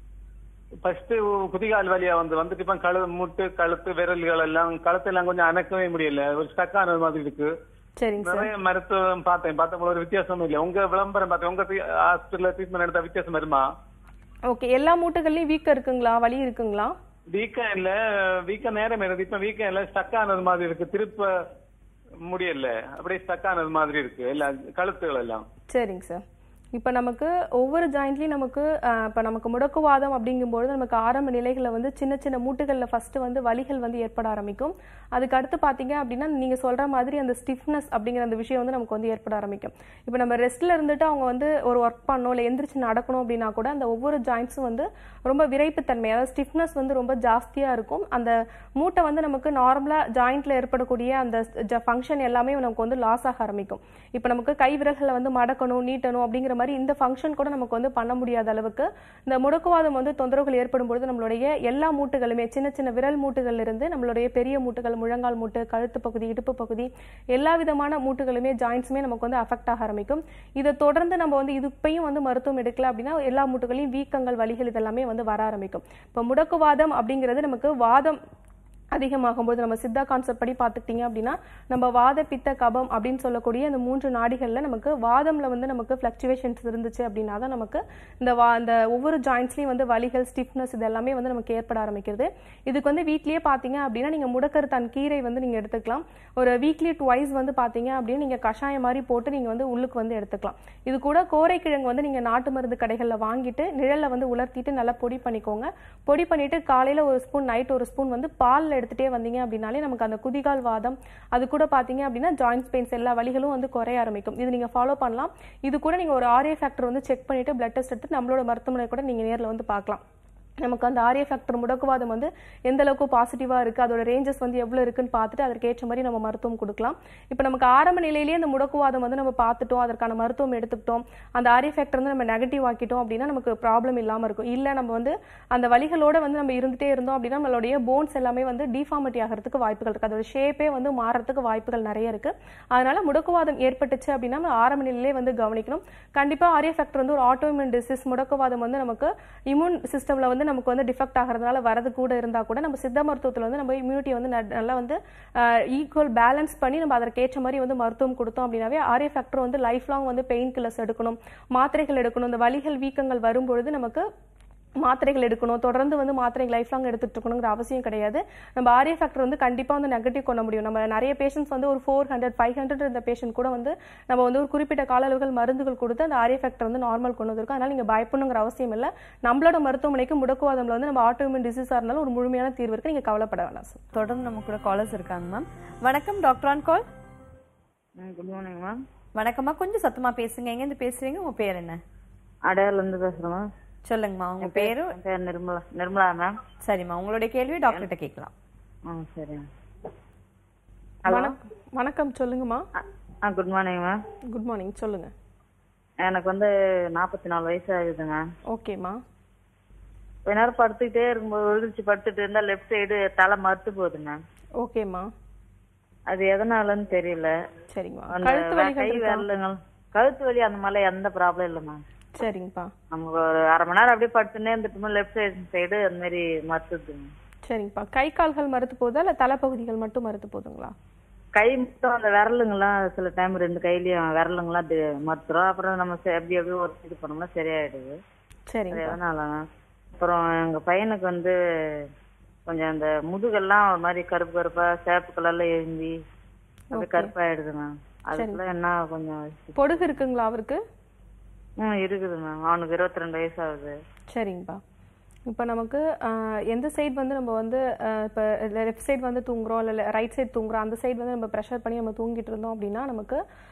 ஃபர்ஸ்ட் குதிகால் வலியா வந்து வந்துட்டு இப்ப கழு மூட்டு கழுத்து விரல்கள் எல்லாம் கழுத்து எல்லாம் கொஞ்சம் அணக்கவே முடியல, ஒரு ஸ்டக் ஆனது மாதிரி இருக்கு. சரிங்க சார். நிறைய மருத்துவம் பார்த்தேன், பார்த்தா ஒரு வித்தியாசமும் இல்லை. உங்க விளம்பரம் பார்த்தேன், உங்க ஹாஸ்பிட்டல்ல ட்ரீட்மெண்ட் எடுத்தா வித்தியாசம் வருமா? ஓகே, எல்லா மூட்டுகள்லயும் வீக்கம் இருக்குங்களா, வலி இருக்குங்களா? வீக்கம் இல்ல, வீக்கம் நேரம் இருக்கு. இப்ப வீக்கம் இல்ல, ஸ்டக் ஆனது மாதிரி இருக்கு, திருப்ப முடியல, அப்படியே ஸ்டக் ஆனது மாதிரி இருக்கு எல்லா கழுத்துகள் எல்லாம். சரிங்க சார். இப்போ நமக்கு ஒவ்வொரு ஜாயிண்ட்லையும் நமக்கு இப்போ நமக்கு முடக்குவாதம் அப்படிங்கும்போது நமக்கு ஆரம்ப நிலைகளில் வந்து சின்ன சின்ன மூட்டுகளில் ஃபஸ்ட்டு வந்து வலிகள் வந்து ஏற்பட ஆரம்பிக்கும். அதுக்கு அடுத்து பார்த்தீங்க அப்படின்னா நீங்கள் சொல்கிற மாதிரி அந்த ஸ்டிஃப்னஸ் அப்படிங்கிற அந்த விஷயம் வந்து நமக்கு வந்து ஏற்பட ஆரம்பிக்கும். இப்போ நம்ம ரெஸ்ட்டில் இருந்துட்டு அவங்க வந்து ஒரு ஒர்க் பண்ணணும் இல்லை எந்திரிச்சு நடக்கணும் அப்படின்னா கூட அந்த ஒவ்வொரு ஜாயிண்ட்ஸும் வந்து ரொம்ப விரைப்புத்தன்மை, அதாவது ஸ்டிஃப்னஸ் வந்து ரொம்ப ஜாஸ்தியாக இருக்கும். அந்த மூட்டை வந்து நமக்கு நார்மலாக ஜாயிண்ட்டில் ஏற்படக்கூடிய அந்த ஃபங்க்ஷன் எல்லாமே நமக்கு வந்து லாஸ் ஆக ஆரம்பிக்கும். இப்போ நமக்கு கை விரல்களை வந்து மடக்கணும் நீட்டணும் அப்படிங்கிற மாதிரி இந்த ஃபங்க்ஷன் கூட நமக்கு வந்து பண்ண முடியாத அளவுக்கு இந்த முடக்குவாதம் வந்து தொந்தரவுகள் ஏற்படும் பொழுது நம்மளுடைய எல்லா மூட்டுகளுமே சின்ன சின்ன விரல் மூட்டுகள்ல இருந்து நம்மளுடைய பெரிய மூட்டுகள், முழங்கால் மூட்டு, கழுத்து பகுதி, இடுப்பு பகுதி, எல்லா விதமான மூட்டுகளுமே ஜாயின்ட்ஸுமே நமக்கு வந்து அஃபெக்ட் ஆக ஆரம்பிக்கும். இதை தொடர்ந்து நம்ம வந்து இதுப்பையும் வந்து மருத்துவம் எடுக்கல அப்படின்னா எல்லா மூட்டுகளையும் வீக்கங்கள், வலிகள் இதெல்லாமே வந்து வர ஆரம்பிக்கும். இப்போ முடக்குவாதம் அப்படிங்கிறது நமக்கு வாதம் அதிகமாகும்போது நம்ம சித்தா கான்செப்ட் படி பார்த்துக்கிட்டீங்க அப்படின்னா நம்ம வாத பித்த கபம் அப்படின்னு சொல்லக்கூடிய இந்த மூன்று நாடிகளில் நமக்கு வாதம்ல வந்து நமக்கு ஃப்ளக்சுவேஷன்ஸ் இருந்துச்சு அப்படின்னா தான் நமக்கு இந்த வா இந்த ஒவ்வொரு ஜாயின்ட்ஸ்லையும் வந்து வலிகள், ஸ்டிஃப்னஸ் இது எல்லாமே வந்து நமக்கு ஏற்பட ஆரம்பிக்கிறது. இதுக்கு வந்து வீட்லேயே பார்த்தீங்க அப்படின்னா நீங்கள் முடக்கருத்தான் கீரை வந்து நீங்கள் எடுத்துக்கலாம். ஒரு வீக்லி டுவைஸ் வந்து பார்த்தீங்க அப்படின்னா நீங்கள் கஷாயம் மாதிரி போட்டு நீங்கள் வந்து உள்ளுக்கு வந்து எடுத்துக்கலாம். இது கூட கோரைக்கிழங்கு வந்து நீங்கள் நாட்டு மருந்து கடைகளில் வாங்கிட்டு நிழலில் வந்து உலர்த்திட்டு நல்லா பொடி பண்ணிக்கோங்க. பொடி பண்ணிட்டு காலையில் ஒரு ஸ்பூன், நைட் ஒரு ஸ்பூன் வந்து பாலில் எடுத்துட்டே வந்தீங்க அப்படின்னாலே நமக்கு அந்த குதிகால் வாதம் அது கூட பாத்தீங்க அப்படின்னா ஜாயின்ஸ் பெயின்ஸ் எல்லா வலிகளும் வந்து குறைய ஆரம்பிக்கும். இது நீங்க ஃபாலோ பண்ணலாம். இது கூட நீங்க ஒரு ஆர்ஏ ஃபேக்டர் வந்து செக் பண்ணிட்டு பிளட் டெஸ்ட் எடுத்து நம்மளோட மருத்துவமனை கூட நீங்க நேரில் வந்து பார்க்கலாம். நமக்கு அந்த ஆர்ஏ ஃபேக்டர் முடக்குவாதம் வந்து எந்த அளவுக்கு பாசிட்டிவாக இருக்குது, அதோட ரேஞ்சஸ் வந்து எவ்வளோ இருக்குன்னு பார்த்துட்டு அதற்கு ஏற்ற மாதிரி நம்ம மருத்துவம் கொடுக்கலாம். இப்போ நமக்கு ஆரம்ப நிலையிலேயே அந்த முடக்குவாதம் வந்து நம்ம பார்த்துட்டோம், அதற்கான மருத்துவம் எடுத்துக்கிட்டோம், அந்த ஆர்ஏ ஃபேக்டர் வந்து நம்ம நெகட்டிவ் ஆக்கிட்டோம் அப்படின்னா நமக்கு ப்ராப்ளம் இல்லாமல் இருக்கும். இல்லை நம்ம வந்து அந்த வலிகளோட வந்து நம்ம இருந்துகிட்டே இருந்தோம் அப்படின்னா நம்மளுடைய போன்ஸ் எல்லாமே வந்து டிஃபார்மிட்டி ஆகிறதுக்கு வாய்ப்புகள் இருக்குது, அதோட ஷேப்பே வந்து மாறுறதுக்கு வாய்ப்புகள் நிறைய இருக்குது. அதனால முடக்குவாதம் ஏற்பட்டுச்சு அப்படின்னா நம்ம ஆரம்ப நிலையிலே வந்து கவனிக்கணும். கண்டிப்பாக ஆர்ஏ ஃபேக்டர் வந்து ஒரு ஆட்டோஇம்யூன் டிசீஸ், முடக்குவாதம் வந்து நமக்கு இம்யூன் சிஸ்டமில் வந்து நமக்கு வந்து டிஃபெக்ட் ஆகிறதுனால வரது கூட இருந்தா கூட நம்ம சித்த மருத்துவத்தில் வந்து நம்ம இம்யூனிட்டி வந்து நல்லா வந்து ஈக்குவல் பேலன்ஸ் பண்ணி நம்ம அதற்கு ஏற்ற மாதிரி வந்து மருத்துவம் கொடுத்தோம் அப்படின்னாவே ஆர்ஏ ஃபேக்டர் வந்து லைஃப் லாங் வந்து பெயின் கில்லர்ஸ் எடுக்கணும், மாத்திரைகள் எடுக்கணும். இந்த வலிகள் வீக்கங்கள் வரும்பொழுது நமக்கு மாத்திரைகள் எடுக்கணும், தொடர்ந்து வந்து மாத்திரைகள் லைஃப் லாங் எடுத்துட்டு இருக்கணுங்கிற அவசியம் கிடையாது. நம்ம ஆர்ஏ ஃபேக்டர் வந்து கண்டிப்பாக வந்து நெகட்டிவ் கொள்ள முடியும். நம்ம நிறைய பேஷண்ட்ஸ் வந்து ஒரு ஃபோர் ஹண்ட்ரட் ஃபைவ் ஹண்ட்ரட் இருந்த பேஷண்ட் கூட வந்து நம்ம வந்து ஒரு குறிப்பிட்ட கால அளவுகள் மருந்துகள் கொடுத்து அந்த ஆர்ஏ ஃபேக்டர் வந்து நார்மல் கொண்டு வந்திருக்கோம். அதனால நீங்கள் பயப்படணுங்கிற அவசியம் இல்லை. நம்மளோட மருத்துவமனைக்கு முடக்குவாதம்ல வந்து நம்ம ஆட்டோஇம்யூன் டிசீஸாக இருந்தாலும் ஒரு முழுமையான தீர்வு இருக்கு, நீங்கள் கவலைப்பட வேணாம் சார். தொடர்ந்து நம்ம கூட காலர்ஸ் இருக்காங்க மேம். வணக்கம் doctor on call. Good morning ma'am. வணக்கம்மா, கொஞ்சம் சத்தமா பேசுங்க. எங்கேருந்து பேசுறீங்க? உங்க பேர் என்ன? அடையார்ல இருந்து பேசுறேன் மேம். சொல்லுங்கம்மா, உங்க பேரு? பேர் நிர்மலா. நிர்மலா மேம். சரிம்மா, உங்களுடைய கேள்வி டாக்டர்கிட்ட கேட்கலாம். ஆ சரி. வணக்கம், சொல்லுங்கம்மா. ஆ good morning ma'am. Good morning, சொல்லுங்க. எனக்கு வந்து நாற்பத்தி நாலு வயசு ஆகுதுங்க. ஓகேம்மா. கொஞ்ச நேரம் படுத்துக்கிட்டே இருக்கும்போது விழுந்துச்சு படுத்துட்டு இருந்தா லெஃப்ட் சைடு தலை மறுத்து போகுதுங்க. ஓகேம்மா. அது எதனாலன்னு தெரியல. சரிங்கம்மா. கழுத்து வலி, கை விரலுங்க, கழுத்து வலி அந்த மாதிரி எந்த ப்ராப்ளம் இல்லை மேம். சரிங்கப்பா. நமக்கு ஒரு அரை மணி நேரம் அப்படியே படுத்துனே இருந்துட்டு லெஃப்ட் சைடு சைடு அந்த மாதிரி மறுத்துதுங்க. சரிங்கப்பா. கை கால்கள் மறுத்து போகுதா இல்ல தலைப்பகுதிகள் மட்டும் மறுத்து போகுதுங்களா? கை மட்டும் அந்த விரலுங்கெல்லாம் சில டைம் ரெண்டு கையிலயும் விரலுங்கெல்லாம் மறுத்துறோம். அப்புறம் நம்ம எப்படி எப்படி ஒரு இது பண்ணோம்னா சரியாயிடுது. சரிங்க. எதனால அப்புறம் எங்க பையனுக்கு வந்து கொஞ்சம் அந்த முதுகெல்லாம் ஒரு மாதிரி கருப்பு கருப்பா சேப்பு கலர்ல எழுந்தி அப்படி கருப்பாயிடுது மேம். அதுக்குள்ள என்ன கொஞ்சம் பொடுகு இருக்குங்களா அவருக்கு? ம் இருக்குது மேம். அவனுக்கு இருபத்தி ரெண்டு வயசு ஆகுது. சரிங்கப்பா. இப்போ நமக்கு எந்த சைடு வந்து நம்ம வந்து இப்போ லெஃப்ட் சைடு வந்து தூங்குறோம் இல்லை ரைட் சைடு தூங்குறோம், அந்த சைடு வந்து நம்ம ப்ரெஷர் பண்ணி நம்ம தூங்கிட்டு இருந்தோம் அப்படின்னா நமக்கு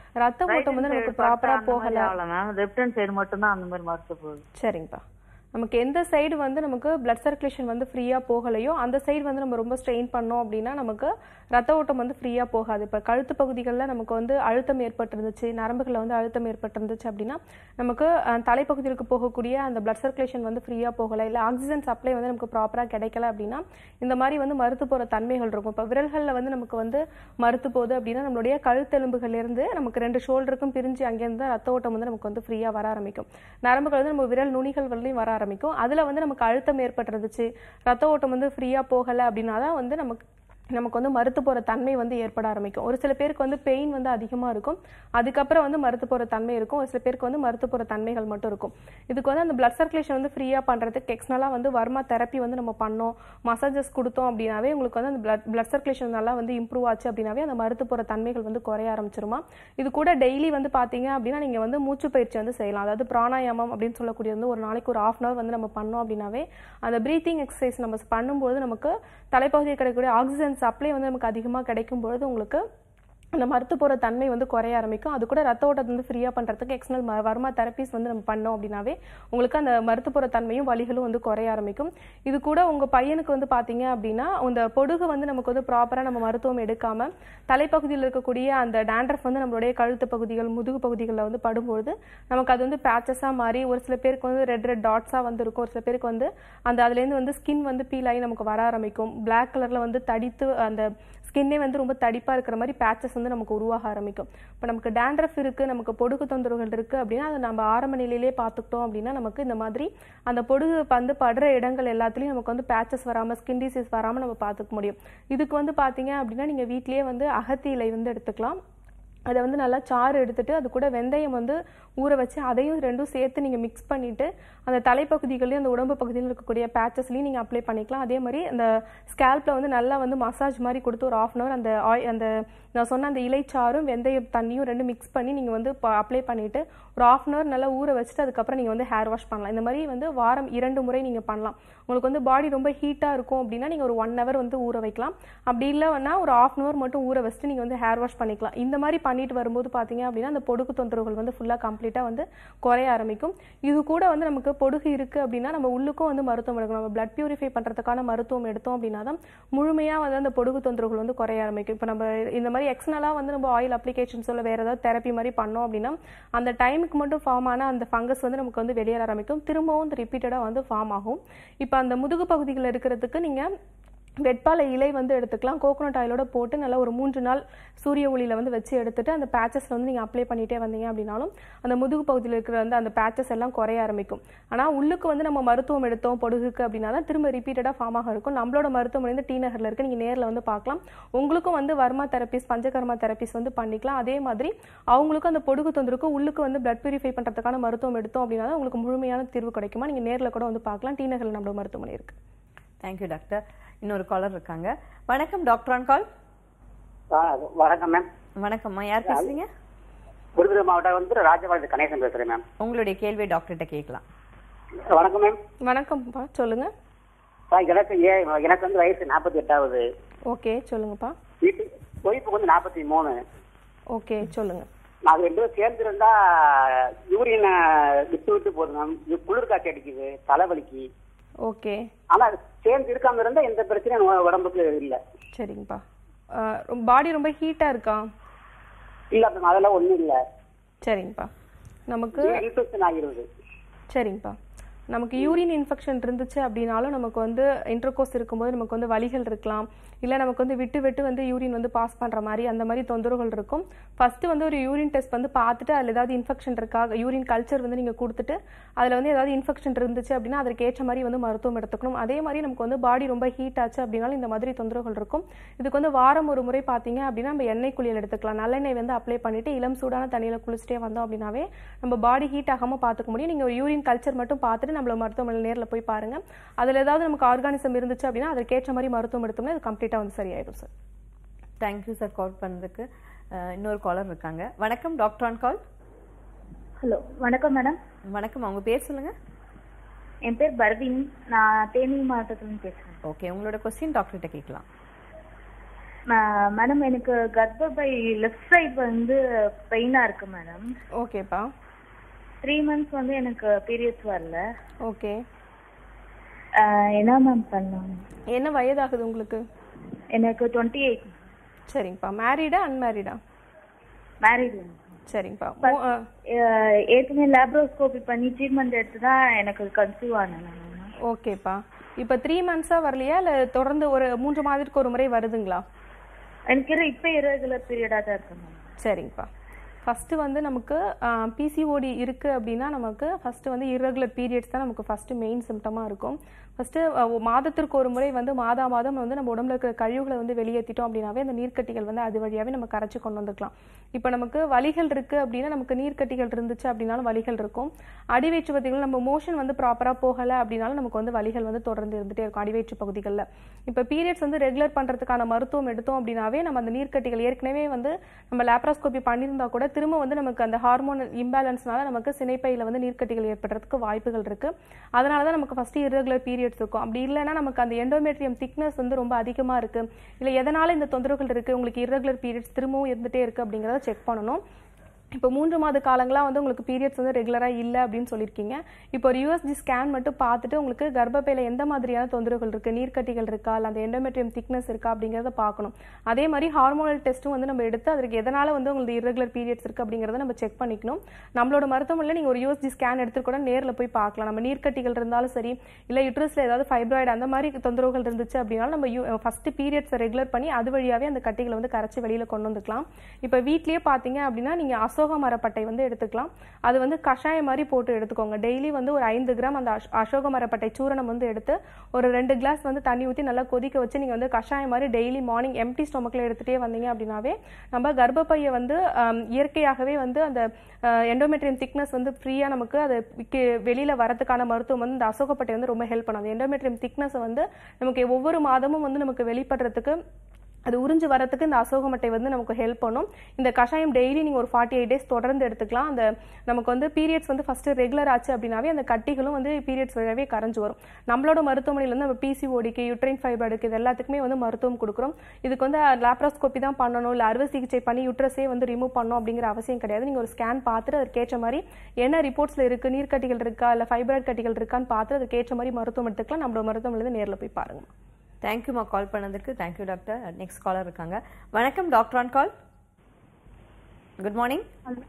ரத்த ஓட்டம் வந்து நமக்கு ப்ராப்பரா போகல. லெஃப்ட் ஹேண்ட் சைடு மட்டும் தான் அந்த மாதிரி மறுத்து போகுது. சரிங்கப்பா. நமக்கு எந்த சைடு வந்து நமக்கு பிளட் சர்க்குலேஷன் வந்து ஃப்ரீயாக போகலையோ அந்த சைடு வந்து நம்ம ரொம்ப ஸ்ட்ரெயின் பண்ணோம் அப்படின்னா நமக்கு ரத்த ஓட்டம் வந்து ஃப்ரீயாக போகாது. இப்போ கழுத்து பகுதிகளில் நமக்கு வந்து அழுத்தம் ஏற்பட்டிருந்துச்சு, நரம்புகளில் வந்து அழுத்தம் ஏற்பட்டிருந்துச்சு அப்படின்னா நமக்கு தலைப்பகுதிகளுக்கு போகக்கூடிய அந்த பிளட் சர்க்குலேஷன் வந்து ஃப்ரீயாக போகலை, இல்லை ஆக்சிஜன் சப்ளை வந்து நமக்கு ப்ராப்பராக கிடைக்கல அப்படின்னா இந்த மாதிரி வந்து மறுத்து போகிற தன்மைகள் இருக்கும். இப்போ விரல்களில் வந்து நமக்கு வந்து மறுத்து போகுது அப்படின்னா நம்மளுடைய கழுத்தெலும்புகளிலிருந்து நமக்கு ரெண்டு ஷோல்டருக்கும் பிரிஞ்சு அங்கேருந்து ரத்த ஓட்டம் வந்து நமக்கு வந்து ஃப்ரீயாக வர ஆரம்பிக்கும். நரம்புகள் வந்து நம்ம விரல் நுனிகள் வரலையும் வர ஆரம்பிக்கும். அதுல வந்து நமக்கு அழுத்தம் ஏற்பட்டுருந்துச்சு, ரத்த ஓட்டம் வந்து ஃப்ரீயா போகல அப்படின்னா தான் வந்து நமக்கு நமக்கு வந்து மறுத்து போகிற தன்மை வந்து ஏற்பட ஆரம்பிக்கும். ஒரு சில பேருக்கு வந்து பெயின் வந்து அதிகமாக இருக்கும், அதுக்கப்புறம் வந்து மறுத்து போகிற தன்மை இருக்கும். ஒரு சில பேருக்கு வந்து மறுத்து போகிற தன்மைகள் மட்டும் இருக்கும். இதுக்கு வந்து அந்த பிளட் சர்க்குலேஷன் வந்து ஃப்ரீயாக பண்ணுறதுக்கு எக்ஸ்னலாக வந்து வர்மா தெரப்பி வந்து நம்ம பண்ணோம், மசாஜஸ் கொடுத்தோம் அப்படின்னாவே உங்களுக்கு வந்து அந்த பிளட் பிளட் சர்க்குலேஷன் நல்லா வந்து இம்ப்ரூவ் ஆச்சு அப்படின்னாவே அந்த மறுத்து போகிற தன்மைகள் வந்து குறைய ஆரம்பிச்சிருமா. இது கூட டெய்லி வந்து பார்த்தீங்க அப்படின்னா நீங்கள் வந்து மூச்சு பயிற்சி வந்து செய்யலாம். அதாவது பிராணாயாமம் அப்படின்னு சொல்லக்கூடிய வந்து ஒரு நாளைக்கு ஒரு ஹாஃப் அன் அவர் வந்து நம்ம பண்ணோம் அப்படின்னாவே அந்த பிரீத்திங் எக்ஸசைஸ் நம்ம பண்ணும்போது நமக்கு தலைப்பகுதியில் கிடைக்கக்கூடிய ஆக்சிஜன் சப்ளை வந்து நமக்கு அதிகமாக கிடைக்கும் பொழுது உங்களுக்கு அந்த மறுத்து போகிற தன்மை வந்து குறைய ஆரம்பிக்கும். அது கூட ரத்த ஓட்டத்தை வந்து ஃப்ரீயாக பண்ணுறதுக்கு எக்ஸ்டர்னல் வர்மா தெரப்பிஸ் வந்து நம்ம பண்ணோம் அப்படின்னாவே உங்களுக்கு அந்த மறுத்து போகிற தன்மையும் வலிகளும் வந்து குறைய ஆரம்பிக்கும். இது கூட உங்கள் பையனுக்கு வந்து பார்த்தீங்க அப்படின்னா அந்த பொடுகு வந்து நமக்கு வந்து ப்ராப்பராக நம்ம மருத்துவம் எடுக்காமல் தலைப்பகுதியில் இருக்கக்கூடிய அந்த டேண்ட்ரஃப் வந்து நம்மளுடைய கழுத்து பகுதிகள் முதுகு பகுதிகளில் வந்து படும்பொழுது நமக்கு அது வந்து பேச்சஸாக மாறி ஒரு சில பேருக்கு வந்து ரெட் ரெட் டாட்ஸாக வந்து இருக்கும். ஒரு சில பேருக்கு வந்து அந்த அதுலேருந்து வந்து ஸ்கின் வந்து பீல் ஆகி நமக்கு வர ஆரம்பிக்கும். பிளாக் கலரில் வந்து தடித்து அந்த ஸ்கின்னே வந்து ரொம்ப தடிப்பாக இருக்கிற மாதிரி பேச்சஸ் வந்து நமக்கு உருவாக ஆரம்பிக்கும். இப்போ நமக்கு டேண்ட்ரஃப் இருக்குது, நமக்கு பொடுகு தொந்தரவுகள் இருக்குது அப்படின்னா அதை நம்ம ஆரம்ப நிலையிலே பார்த்துக்கிட்டோம் அப்படின்னா நமக்கு இந்த மாதிரி அந்த பொடுகு வந்து படுற இடங்கள் எல்லாத்துலேயும் நமக்கு வந்து பேச்சஸ் வராமல் ஸ்கின் டிசீஸ் வராமல் நம்ம பார்த்துக்க முடியும். இதுக்கு வந்து பார்த்தீங்க அப்படின்னா நீங்கள் வீட்டிலேயே வந்து அகத்தி இலை வந்து எடுத்துக்கலாம். அதை வந்து நல்லா சாறு எடுத்துட்டு அது கூட வெந்தயம் வந்து ஊற வச்சு அதையும் ரெண்டும் சேர்த்து நீங்கள் மிக்ஸ் பண்ணிவிட்டு அந்த தலைப்பகுதிகளையும் அந்த உடம்பு பகுதியில் இருக்கக்கூடிய பேச்சஸ்லையும் நீங்கள் அப்ளை பண்ணிக்கலாம். அதே மாதிரி அந்த ஸ்கேல்பில் வந்து நல்லா வந்து மசாஜ் மாதிரி கொடுத்து ஒரு ஆஃப் அன் அவர் அந்த ஆய் அந்த நான் சொன்ன அந்த இலைச்சாரும் வெந்தயம் தண்ணியும் ரெண்டும் மிக்ஸ் பண்ணி நீங்கள் வந்து அப்ளை பண்ணிவிட்டு ஒரு ஆஃப் அன் அவர் நல்லா ஊற வச்சுட்டு அதுக்கப்புறம் நீங்கள் வந்து ஹேர் வாஷ் பண்ணலாம். இந்த மாதிரி வந்து வாரம் இரண்டு முறை நீங்கள் பண்ணலாம். உங்களுக்கு வந்து பாடி ரொம்ப ஹீட்டாக இருக்கும் அப்படின்னா நீங்கள் ஒரு ஒன் ஹவர் வந்து ஊற வைக்கலாம். அப்படி இல்லைன்னா ஒரு ஆஃப் அன் அவர் மட்டும் ஊற வச்சுட்டு நீங்கள் வந்து ஹேர் வாஷ் பண்ணிக்கலாம். இந்த மாதிரி பண்ணிட்டு வரும்போது பார்த்தீங்க அப்படின்னா அந்த பொடுகு தொந்தரவுகள் வந்து ஃபுல்லாக கம்ப்ளீட்டாக வந்து குறைய ஆரம்பிக்கும். இது கூட வந்து நமக்கு பொடுகு இருக்குது அப்படின்னா நம்ம உள்ளுக்கும் வந்து மருத்துவம் எடுக்கணும். நம்ம பிளட் பியூரிஃபை பண்ணுறதுக்கான மருத்துவம் எடுத்தோம் அப்படின்னா தான் முழுமையாக வந்து அந்த பொடுகு தொந்தரவுகள் வந்து குறைய ஆரம்பிக்கும். இப்போ நம்ம இந்த மாதிரி எக்ஸ்னலாக வந்து நம்ம ஆயில் அப்ளிகேஷன் சொல்ல வேறு ஏதாவது தெரப்பி மாதிரி பண்ணோம் அப்படின்னா அந்த டைமுக்கு மட்டும் ஃபார்ம் ஆன அந்த ஃபங்கஸ் வந்து நமக்கு வந்து வெளியேற ஆரம்பிக்கும், திரும்பவும் ரிப்பீட்டடாக வந்து ஃபார்ம் ஆகும். இப்போ அந்த முதுகு பகுதிகளில் இருக்கிறதுக்கு நீங்கள் வெட்பாலை இலை வந்து எடுத்துக்கலாம். கோகோனட் ஆயிலோட போட்டு நல்லா ஒரு மூன்று நாள் சூரிய ஒளியில் வந்து வச்சு எடுத்துட்டு அந்த பேச்சஸ் வந்து நீங்கள் அப்ளை பண்ணிகிட்டே வந்தீங்க அப்படின்னாலும் அந்த முதுகு பகுதியில் இருக்கிற வந்து அந்த பேச்சஸ் எல்லாம் குறைய ஆரம்பிக்கும். ஆனால் உள்ளுக்கு வந்து நம்ம மருத்துவம் எடுத்தோம் பொடுகுக்கு அப்படின்னா தான் திரும்ப ரிப்பீட்டடாக ஃபார்ம் ஆக இருக்கும். நம்மளோட மருத்துவமனை வந்து டி நகரில் இருக்குது, நீங்கள் நேரில் வந்து பார்க்கலாம். உங்களுக்கும் வந்து வர்மா தெரப்பிஸ் பஞ்சகர்மா தெரப்பிஸ் வந்து பண்ணிக்கலாம். அதே மாதிரி அவங்களுக்கும் அந்த பொடுகு தொந்தருக்கு உள்ளுக்கு வந்து பிளட் பியூரிஃபை பண்ணுறதுக்கான மருத்துவம் எடுத்தோம் அப்படின்னா தான் உங்களுக்கு முழுமையான தீர்வு கிடைக்குமா. நீங்கள் நேரில் கூட வந்து பார்க்கலாம். டி நகரில் நம்மளோட மருத்துவமனை இருக்குது. Thank you doctor. இன்னொரு காலர் இருக்காங்க. வணக்கம் டாக்டர் ஆன் கால். வணக்கம் மேம். வணக்கம்மா, யார் பேசுறீங்க? விருதுநகர் மாவட்டம் வந்து ராஜபாளையம் கணேசன் பேசுறேன் மேம். உங்களுடைய கேள்வி டாக்டர்கிட்ட கேட்கலாம். வணக்கம் மேம். வணக்கம்ப்பா, சொல்லுங்க. எனக்கு எனக்கு வந்து வயசு நாற்பத்தி எட்டாவது. ஓகே, சொல்லுங்கப்பா. வீட்டு ஒய்ஃபுக்கு வந்து நாற்பத்தி மூணு. ஓகே, சொல்லுங்க. நாங்கள் ரெண்டு பேரும் சேர்ந்து இருந்தா யூரின் விட்டு விட்டு போகுது மேம். குளிர் காய்ச்சி அடிக்குது, தலைவலிக்கு. ஓகே. ஆனா சேர்ந்து இருக்காம இருந்தா எந்த பிரச்சனையும் உடம்புக்கு இல்ல. சரிங்கப்பா. பாடி ரொம்ப ஹீட்டா இருக்கா? இல்ல அதெல்லாம் ஒண்ணும் இல்ல. சரிங்கப்பா. நமக்கு இன்ஃபெக்ஷன் ஆகிருது. சரிங்கப்பா. நமக்கு யூரின் இன்ஃபெக்ஷன் இருந்துச்சு அப்படின்னாலும் நமக்கு வந்து இன்டர்கோர்ஸ் இருக்கும்போது நமக்கு வந்து வலிகள் இருக்கலாம், இல்லை நமக்கு வந்து விட்டு விட்டு வந்து யூரின் வந்து பாஸ் பண்ணுற மாதிரி அந்த மாதிரி தொந்தரவுகள் இருக்கும். ஃபஸ்ட்டு வந்து ஒரு யூரின் டெஸ்ட் வந்து பார்த்துட்டு அதில் ஏதாவது இன்ஃபெக்ஷன் இருக்கா, யூரின் கல்ச்சர் வந்து நீங்கள் கொடுத்துட்டு அதில் வந்து ஏதாவது இன்ஃபெக்ஷன் இருந்துச்சு அப்படின்னா அதற்கு ஏற்ற மாதிரி வந்து மருத்துவம் எடுத்துக்கணும். அதே மாதிரி நமக்கு வந்து பாடி ரொம்ப ஹீட் ஆச்சு அப்படின்னாலும் இந்த மாதிரி தொந்தரவுகள் இருக்கும். இதுக்கு வந்து வாரம் ஒரு முறை பார்த்தீங்க அப்படின்னா நம்ம எண்ணெய் குளியல் எடுத்துக்கலாம். நல்லெண்ணெய் வந்து அப்ளை பண்ணிவிட்டு இளம் சூடான தண்ணியில் குளிச்சுட்டே வந்தோம் அப்படின்னாவே நம்ம பாடி ஹீட் ஆகாமல் பார்த்துக்க முடியும். நீங்கள் ஒரு யூரின் கல்ச்சர் மட்டும் பார்த்துட்டு நம்மள மருத்துவமனையில் நேரில் போய் பாருங்க. அதில் ஏதாவது நமக்கு ஆர்கானிசம் இருந்துச்சு அப்படின்னா அதற்கேற்ற மாதிரி மருத்துவம் எடுத்தோம்னா அது கம்ப்ளீட்டாக வந்து சரியாயிடும் சார். தேங்க்யூ சார் கால் பண்ணதுக்கு. இன்னொரு காலர் இருக்காங்க. வணக்கம் டாக்டர் ஆன் கால். ஹலோ, வணக்கம் மேடம். வணக்கம், அவங்க பேர் சொல்லுங்க. என் பேர் பர்வீன், நான் தேனி மாவட்டத்துல பேசுறேன். ஓகே, உங்களோட கொஸ்டின் டாக்டர்கிட்ட கேட்கலாம். மேடம் எனக்கு கர்ப்பப்பை லெஃப்ட் சைடு வந்து பெயினா இருக்கு மேடம். ஓகேப்பா. த்ரீ மந்த்ஸ் வந்து எனக்கு பீரியட்ஸ் வரல. ஓகே. என்ன மேம் பண்ணலாம்? என்ன வயதாகுது உங்களுக்கு? எனக்கு டுவெண்ட்டி எயிட். சரிங்கப்பா. மேரீடா அன்மேரீடா? மேரீடு. சரிங்கப்பா. ஏற்கனவே லேப்ரோஸ்கோபி பண்ணி ட்ரீட்மெண்ட் எடுத்து தான் எனக்கு கன்சீவ் ஆனேன். ஓகேப்பா. இப்போ த்ரீ மந்த்ஸாக வரலையா இல்லை தொடர்ந்து ஒரு மூன்று மாதத்துக்கு ஒரு முறை வருதுங்களா? எனக்கு இப்போ இரெகுலர் பீரியடாக தான் இருக்கு மேம். சரிங்கப்பா. ஃபஸ்ட்டு வந்து நமக்கு பிசிஓடி இருக்குது அப்படின்னா நமக்கு ஃபஸ்ட்டு வந்து இரெகுலர் பீரியட்ஸ் தான் நமக்கு ஃபஸ்ட்டு மெயின் சிம்டமாக இருக்கும். ஃபஸ்ட்டு மாதத்திற்கு ஒரு முறை வந்து மாதா மாதம் வந்து நம்ம உடம்புல இருக்கிற கழிவுகளை வந்து வெளியேற்றிட்டோம் அப்படின்னாவே அந்த நீர்க்கட்டிகள் வந்து அது வழியாகவே நம்ம கரைச்சி கொண்டு வந்துக்கலாம். இப்போ நமக்கு வலிகள் இருக்குது அப்படின்னா நமக்கு நீர்க்கட்டிகள் இருந்துச்சு அப்படின்னாலும் வலிகள் இருக்கும். அடிவயிற்று பகுதிகள் நம்ம மோஷன் வந்து ப்ராப்பராக போகலை அப்படின்னாலும் நமக்கு வந்து வலிகள் வந்து தொடர்ந்து இருந்துகிட்டே இருக்கும் அடிவயிற்று பகுதிகளில். இப்போ பீரியட்ஸ் வந்து ரெகுலர் பண்ணுறதுக்கான மருத்துவம் எடுத்தோம் அப்படின்னாவே நம்ம அந்த நீர்க்கட்டிகள் ஏற்கனவே வந்து நம்ம லேப்ராஸ்கோபி பண்ணியிருந்தா கூட திரும்ப வந்து நமக்கு அந்த ஹார்மோன் இம்பேலன்ஸ்னால நமக்கு சினைப்பையில் வந்து நீர்க்கட்டிகள் ஏற்படுறதுக்கு வாய்ப்புகள் இருக்குது. அதனால தான் நமக்கு ஃபஸ்ட்டு இரெகுலர் பீரியட்ஸ் இருக்கும். அப்படி இல்லைன்னா நமக்கு அந்த எண்டோமெட்ரியம் திக்னஸ் வந்து ரொம்ப அதிகமாக இருக்குது, இல்லை எதனால இந்த தொந்தரவுகள் இருக்குது, உங்களுக்கு இரெகுலர் பீரியட்ஸ் திரும்பவும் இருந்துகிட்டே இருக்குது அப்படிங்கிறத செக் பண்ணணும். இப்போ மூன்று மாத காலங்களாக வந்து உங்களுக்கு பீரியட்ஸ் வந்து ரெகுலராக இல்லை அப்படின்னு சொல்லியிருக்கீங்க. இப்போ ஒரு யூஎஸ்ஜி ஸ்கேன் மட்டும் பார்த்துட்டு உங்களுக்கு கர்ப்பப்பையில் எந்த மாதிரியான தொந்தரவுகள் இருக்குது, நீர்க்கட்டிகள் இருக்கா, இல்லை அந்த எண்டோமெட்ரியம் திக்னஸ் இருக்கா அப்படிங்கிறத பார்க்கணும். அதே மாதிரி ஹார்மோனல் டெஸ்ட்டும் வந்து நம்ம எடுத்து அதற்கு எதனால் வந்து உங்களுக்கு இரெகுலர் பீரியட்ஸ் இருக்குது அப்படிங்கிறத நம்ம செக் பண்ணிக்கணும். நம்மளோட மருத்துவமனையில் நீங்கள் ஒரு யூஎஸ்ஜி ஸ்கேன் எடுத்து கூட நேரில் போய் பார்க்கலாம். நம்ம நீர்க்கட்டிகள் இருந்தாலும் சரி, இல்லை யூட்ரஸில் ஏதாவது ஃபைப்ராய்டு அந்த மாதிரி தொந்தரவுகள் இருந்துச்சு அப்படின்னாலும் நம்ம யூ ஃபஸ்ட்டு பீரியட்ஸை ரெகுலர் பண்ணி அது வழியாகவே அந்த கட்டிகளை வந்து கரைச்சி வெளியில் கொண்டு வந்துக்கலாம். இப்போ வீட்லேயே பார்த்தீங்க அப்படின்னா நீங்கள் அசோக மரப்பட்டை வந்து எடுத்துக்கலாம். அது வந்து கஷாயம் மாதிரி போட்டு எடுத்துக்கோங்க. டெய்லி வந்து ஒரு ஐந்து கிராம் அந்த அசோக மரப்பட்டை சூரணம் வந்து எடுத்து ஒரு ரெண்டு கிளாஸ் வந்து தண்ணி ஊற்றி நல்லா கொதிக்க வச்சு நீங்கள் வந்து கஷாயம் மாதிரி டெய்லி மார்னிங் எம்டி ஸ்டொமக்கில் எடுத்துகிட்டே வந்தீங்க அப்படின்னாவே நம்ம கர்ப்பப்பையை வந்து இயற்கையாகவே வந்து அந்த எண்டோமெட்ரியம் திக்னஸ் வந்து ஃப்ரீயாக நமக்கு அது வெளியில் வரதுக்கான மருத்துவம் வந்து இந்த அசோகப்பட்டை வந்து ரொம்ப ஹெல்ப் பண்ணும். அந்த எண்டோமெட்ரியம் திக்னஸை வந்து நமக்கு ஒவ்வொரு மாதமும் வந்து நமக்கு வெளிப்படுறதுக்கு அது உறிஞ்சு வரத்துக்கு இந்த அசோகமட்டை வந்து நமக்கு ஹெல்ப் பண்ணும். இந்த கஷாயம் டெய்லி நீங்கள் ஒரு ஃபார்ட்டி எயிட் டேஸ் தொடர்ந்து எடுத்துக்கலாம். அந்த நமக்கு வந்து பீரியட்ஸ் வந்து ஃபஸ்ட்டு ரெகுலர் ஆச்சு அப்படின்னாவே அந்த கட்டிகளும் வந்து பீரியட்ஸ் வழியாகவே கரைஞ்சு வரும். நம்மளோட மருத்துவமனையில் வந்து நம்ம பிசிஓடிக்கு, யூட்ரைன் ஃபைப்ராய்டுக்கு இது எல்லாத்துக்குமே வந்து மருத்துவம் கொடுக்குறோம். இதுக்கு வந்து லேப்ராஸ்கோபி தான் பண்ணணும், இல்லை அறுவை சிகிச்சை பண்ணி யூட்ரஸே வந்து ரிமூவ் பண்ணணும் அப்படிங்கிற அவசியம் கிடையாது. நீங்கள் ஒரு ஸ்கேன் பார்த்துட்டு அதுக்கேற்ற மாதிரி என்ன ரிப்போர்ட்ஸில் இருக்குது, நீர்க்கட்டிகள் இருக்கா இல்லை ஃபைப்ராய்டு கட்டிகள் இருக்கான்னு பார்த்து அதுக்கேற்ற மாதிரி மருத்துவம் எடுத்துக்கலாம். நம்மளோட மருத்துவமனையில் நேரில் போய் பாருங்கள். தேங்க்யூமா கால் பண்ணதுக்கு. Thank you doctor. நெக்ஸ்ட் காலர் இருக்காங்க. வணக்கம் doctor on call. Good morning.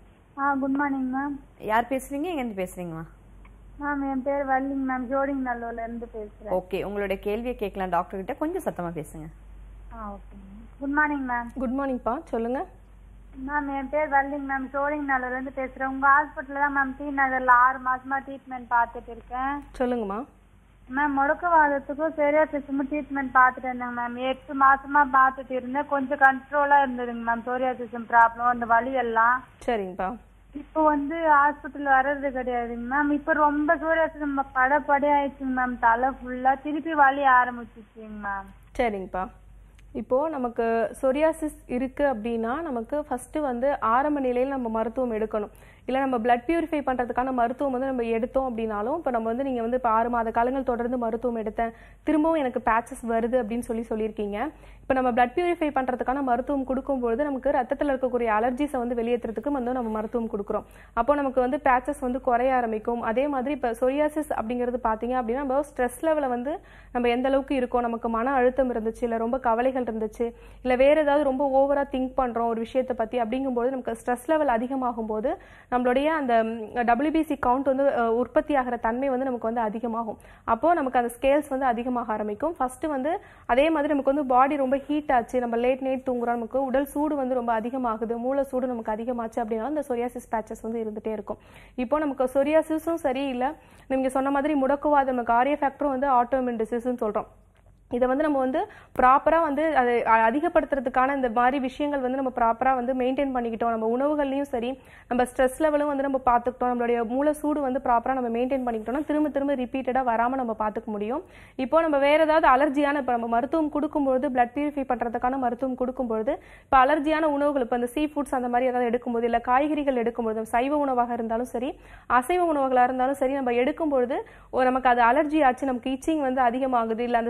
Ah good morning ma'am. யார் பேசுறீங்க, எங்கேருந்து பேசுறீங்கம்மா? மேம் என் பேர் வள்ளிங் மேம், ஜோடிங் நல்லூர்ல இருந்து பேசுறேன். ஓகே, உங்களுடைய கேள்வியை கேட்கலாம் டாக்டர் கிட்ட, கொஞ்சம் சத்தமா பேசுங்க. Ah okay ma'am. Good morning ma'am. Good மார்னிங்ப்பா, சொல்லுங்க. மேம் என் பேர் வள்ளிங் மேம், ஜோடிங் நல்லூர்ல இருந்து பேசுறேன். உங்க ஹாஸ்பிட்டல்ல தான் மேம் டி நகர்ல ஆறு மாசமா ட்ரீட்மெண்ட் பார்த்துட்டு இருக்கேன். சொல்லுங்கம்மா. மேம் முடக்குவாதத்துக்கும் சோரியாசிஸுக்கும் ட்ரீட்மெண்ட் பார்த்துட்டு இருந்தேங்க மேம். எட்டு மாசமா பார்த்துட்டு இருந்தேன். கொஞ்சம் கண்ட்ரோலா இருந்ததுங்க மேம் சோரியாசிஸம் ப்ராப்ளம், அந்த வலி எல்லாம். சரிங்கப்பா. இப்போ வந்து ஹாஸ்பிட்டல் வர்றது கிடையாதுங்க மேம். இப்போ ரொம்ப சோரியாசிஸம் படப்படே ஆயிடுச்சுங்க மேம். தலை ஃபுல்லா திருப்பி வலி ஆரம்பிச்சிச்சுங்க மேம். சரிங்கப்பா. இப்போது நமக்கு சொரியாசிஸ் இருக்குது அப்படின்னா நமக்கு ஃபஸ்ட்டு வந்து ஆரம்ப நிலையில் நம்ம மருத்துவம் எடுக்கணும். இல்லை நம்ம பிளட் பியூரிஃபை பண்ணுறதுக்கான மருத்துவம் வந்து நம்ம எடுத்தோம் அப்படின்னாலும், இப்போ நம்ம வந்து நீங்கள் வந்து இப்போ ஆறு மாத காலங்கள் தொடர்ந்து மருத்துவம் எடுத்தேன், திரும்பவும் எனக்கு பேச்சஸ் வருது அப்படின்னு சொல்லி சொல்லியிருக்கீங்க. இப்போ நம்ம பிளட் பியூரிஃபை பண்ணுறதுக்கான மருத்துவம் கொடுக்கும்பொழுது நமக்கு ரத்தத்தில் இருக்கக்கூடிய அலர்ஜிஸை வந்து வெளியேற்றுறதுக்கு வந்து நம்ம மருத்துவம் கொடுக்குறோம். அப்போ நமக்கு வந்து பேச்சஸ் வந்து குறைய ஆரம்பிக்கும். அதே மாதிரி இப்போ சொரியாசிஸ் அப்படிங்கிறது பார்த்தீங்க அப்படின்னா நம்ம ஸ்ட்ரெஸ் லெவலை வந்து நம்ம எந்த அளவுக்கு இருக்கோம், நமக்கு மன அழுத்தம் இருந்துச்சு, இல்லை ரொம்ப கவலைகள் இருந்துச்சு, இல்லை வேறு ஏதாவது ரொம்ப ஓவராக திங்க் பண்ணுறோம் ஒரு விஷயத்தை பற்றி, அப்படிங்கும்போது நமக்கு ஸ்ட்ரெஸ் லெவல் அதிகமாகும் போது நம்மளுடைய அந்த டபிள்யூபிசி கவுண்ட் வந்து உற்பத்தி ஆகிற தன்மை வந்து நமக்கு வந்து அதிகமாகும். அப்போது நமக்கு அந்த ஸ்கேல்ஸ் வந்து அதிகமாக ஆரம்பிக்கும். ஃபஸ்ட்டு வந்து அதே மாதிரி நமக்கு வந்து பாடி ரொம்ப ஹீட் ஆச்சு, நம்ம லேட் நைட் தூங்குறோம், நமக்கு உடல் சூடு வந்து ரொம்ப அதிகமாகுது, மூளை சூடு நமக்கு அதிகமாச்சு அப்படின்னா இந்த சொரியாசிஸ் பேச்சஸ் வந்து இருந்துகிட்டே இருக்கும். இப்போ நமக்கு சொரியாசிஸும் சரி, இல்லை நீங்கள் சொன்ன மாதிரி முடக்குவாதம், நமக்கு ஆரிய ஃபேக்டரும் வந்து ஆட்டோமின் டிசீஸ்ன்னு சொல்கிறோம். இதை வந்து நம்ம வந்து ப்ராப்பராக வந்து அதை அதிகப்படுத்துறதுக்கான இந்த மாதிரி விஷயங்கள் வந்து நம்ம ப்ராப்பராக வந்து மெயின்டைன் பண்ணிக்கிட்டோம். நம்ம உணவுகள்லையும் சரி, நம்ம ஸ்ட்ரெஸ் லெவலும் வந்து நம்ம பார்த்துக்கிட்டோம், நம்மளுடைய மூளை சூடு வந்து ப்ராப்பராக நம்ம மெயின்டைன் பண்ணிக்கிட்டோம்னா திரும்ப திரும்ப ரிப்பீட்டடாக வராமல் நம்ம பார்த்துக்க முடியும். இப்போ நம்ம வேறு ஏதாவது அலர்ஜியான, இப்போ நம்ம மருத்துவம் கொடுக்கும்பொழுது பிளட் பியூரிஃபை பண்ணுறதுக்கான மருத்துவம் கொடுக்கும்பொழுது இப்போ அலர்ஜியான உணவுகள், இப்போ இந்த சீ ஃபுட்ஸ் அந்த மாதிரி ஏதாவது எடுக்கும்போது, இல்லை காய்கறிகள் எடுக்கும்போது, சைவ உணவாக இருந்தாலும் சரி அசைவ உணவுகளாக இருந்தாலும் சரி, நம்ம எடுக்கும்பொழுது நமக்கு அது அலர்ஜி ஆச்சு, நமக்கு இச்சிங் வந்து அதிகமாகுது, இல்லை அந்த ஸ்கேல்ஸ்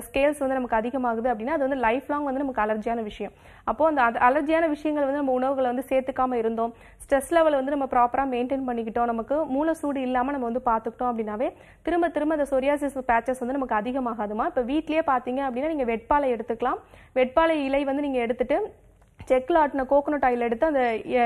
வந்து நமக்கு அதிகமாகுது அப்படின்னா அது வந்து லைஃப் லாங் வந்து நமக்கு அலர்ஜியான விஷயம். அப்போ அந்த அலர்ஜியான விஷயங்கள் வந்து நம்ம உணவுகளை வந்து சேர்த்துக்காம இருந்தோம், ஸ்ட்ரெஸ் லெவல் வந்து நம்ம ப்ராப்பரா மெயின்டைன் பண்ணிக்கிட்டோம், நமக்கு மூல சூடு இல்லாம நம்ம வந்து பார்த்துக்கிட்டோம் அப்படின்னாவே திரும்ப திரும்ப அந்த சொரியாசிஸ் பேச்சஸ் வந்து நமக்கு அதிகமாகாதுமா. இப்போ வீட்லயே பார்த்தீங்க அப்படின்னா நீங்க வெட்பாலை எடுத்துக்கலாம். வெட்பாலை இலை வந்து நீங்க எடுத்துட்டு செக்கில் ஆட்டின கோகோனட் ஆயில் எடுத்து அந்த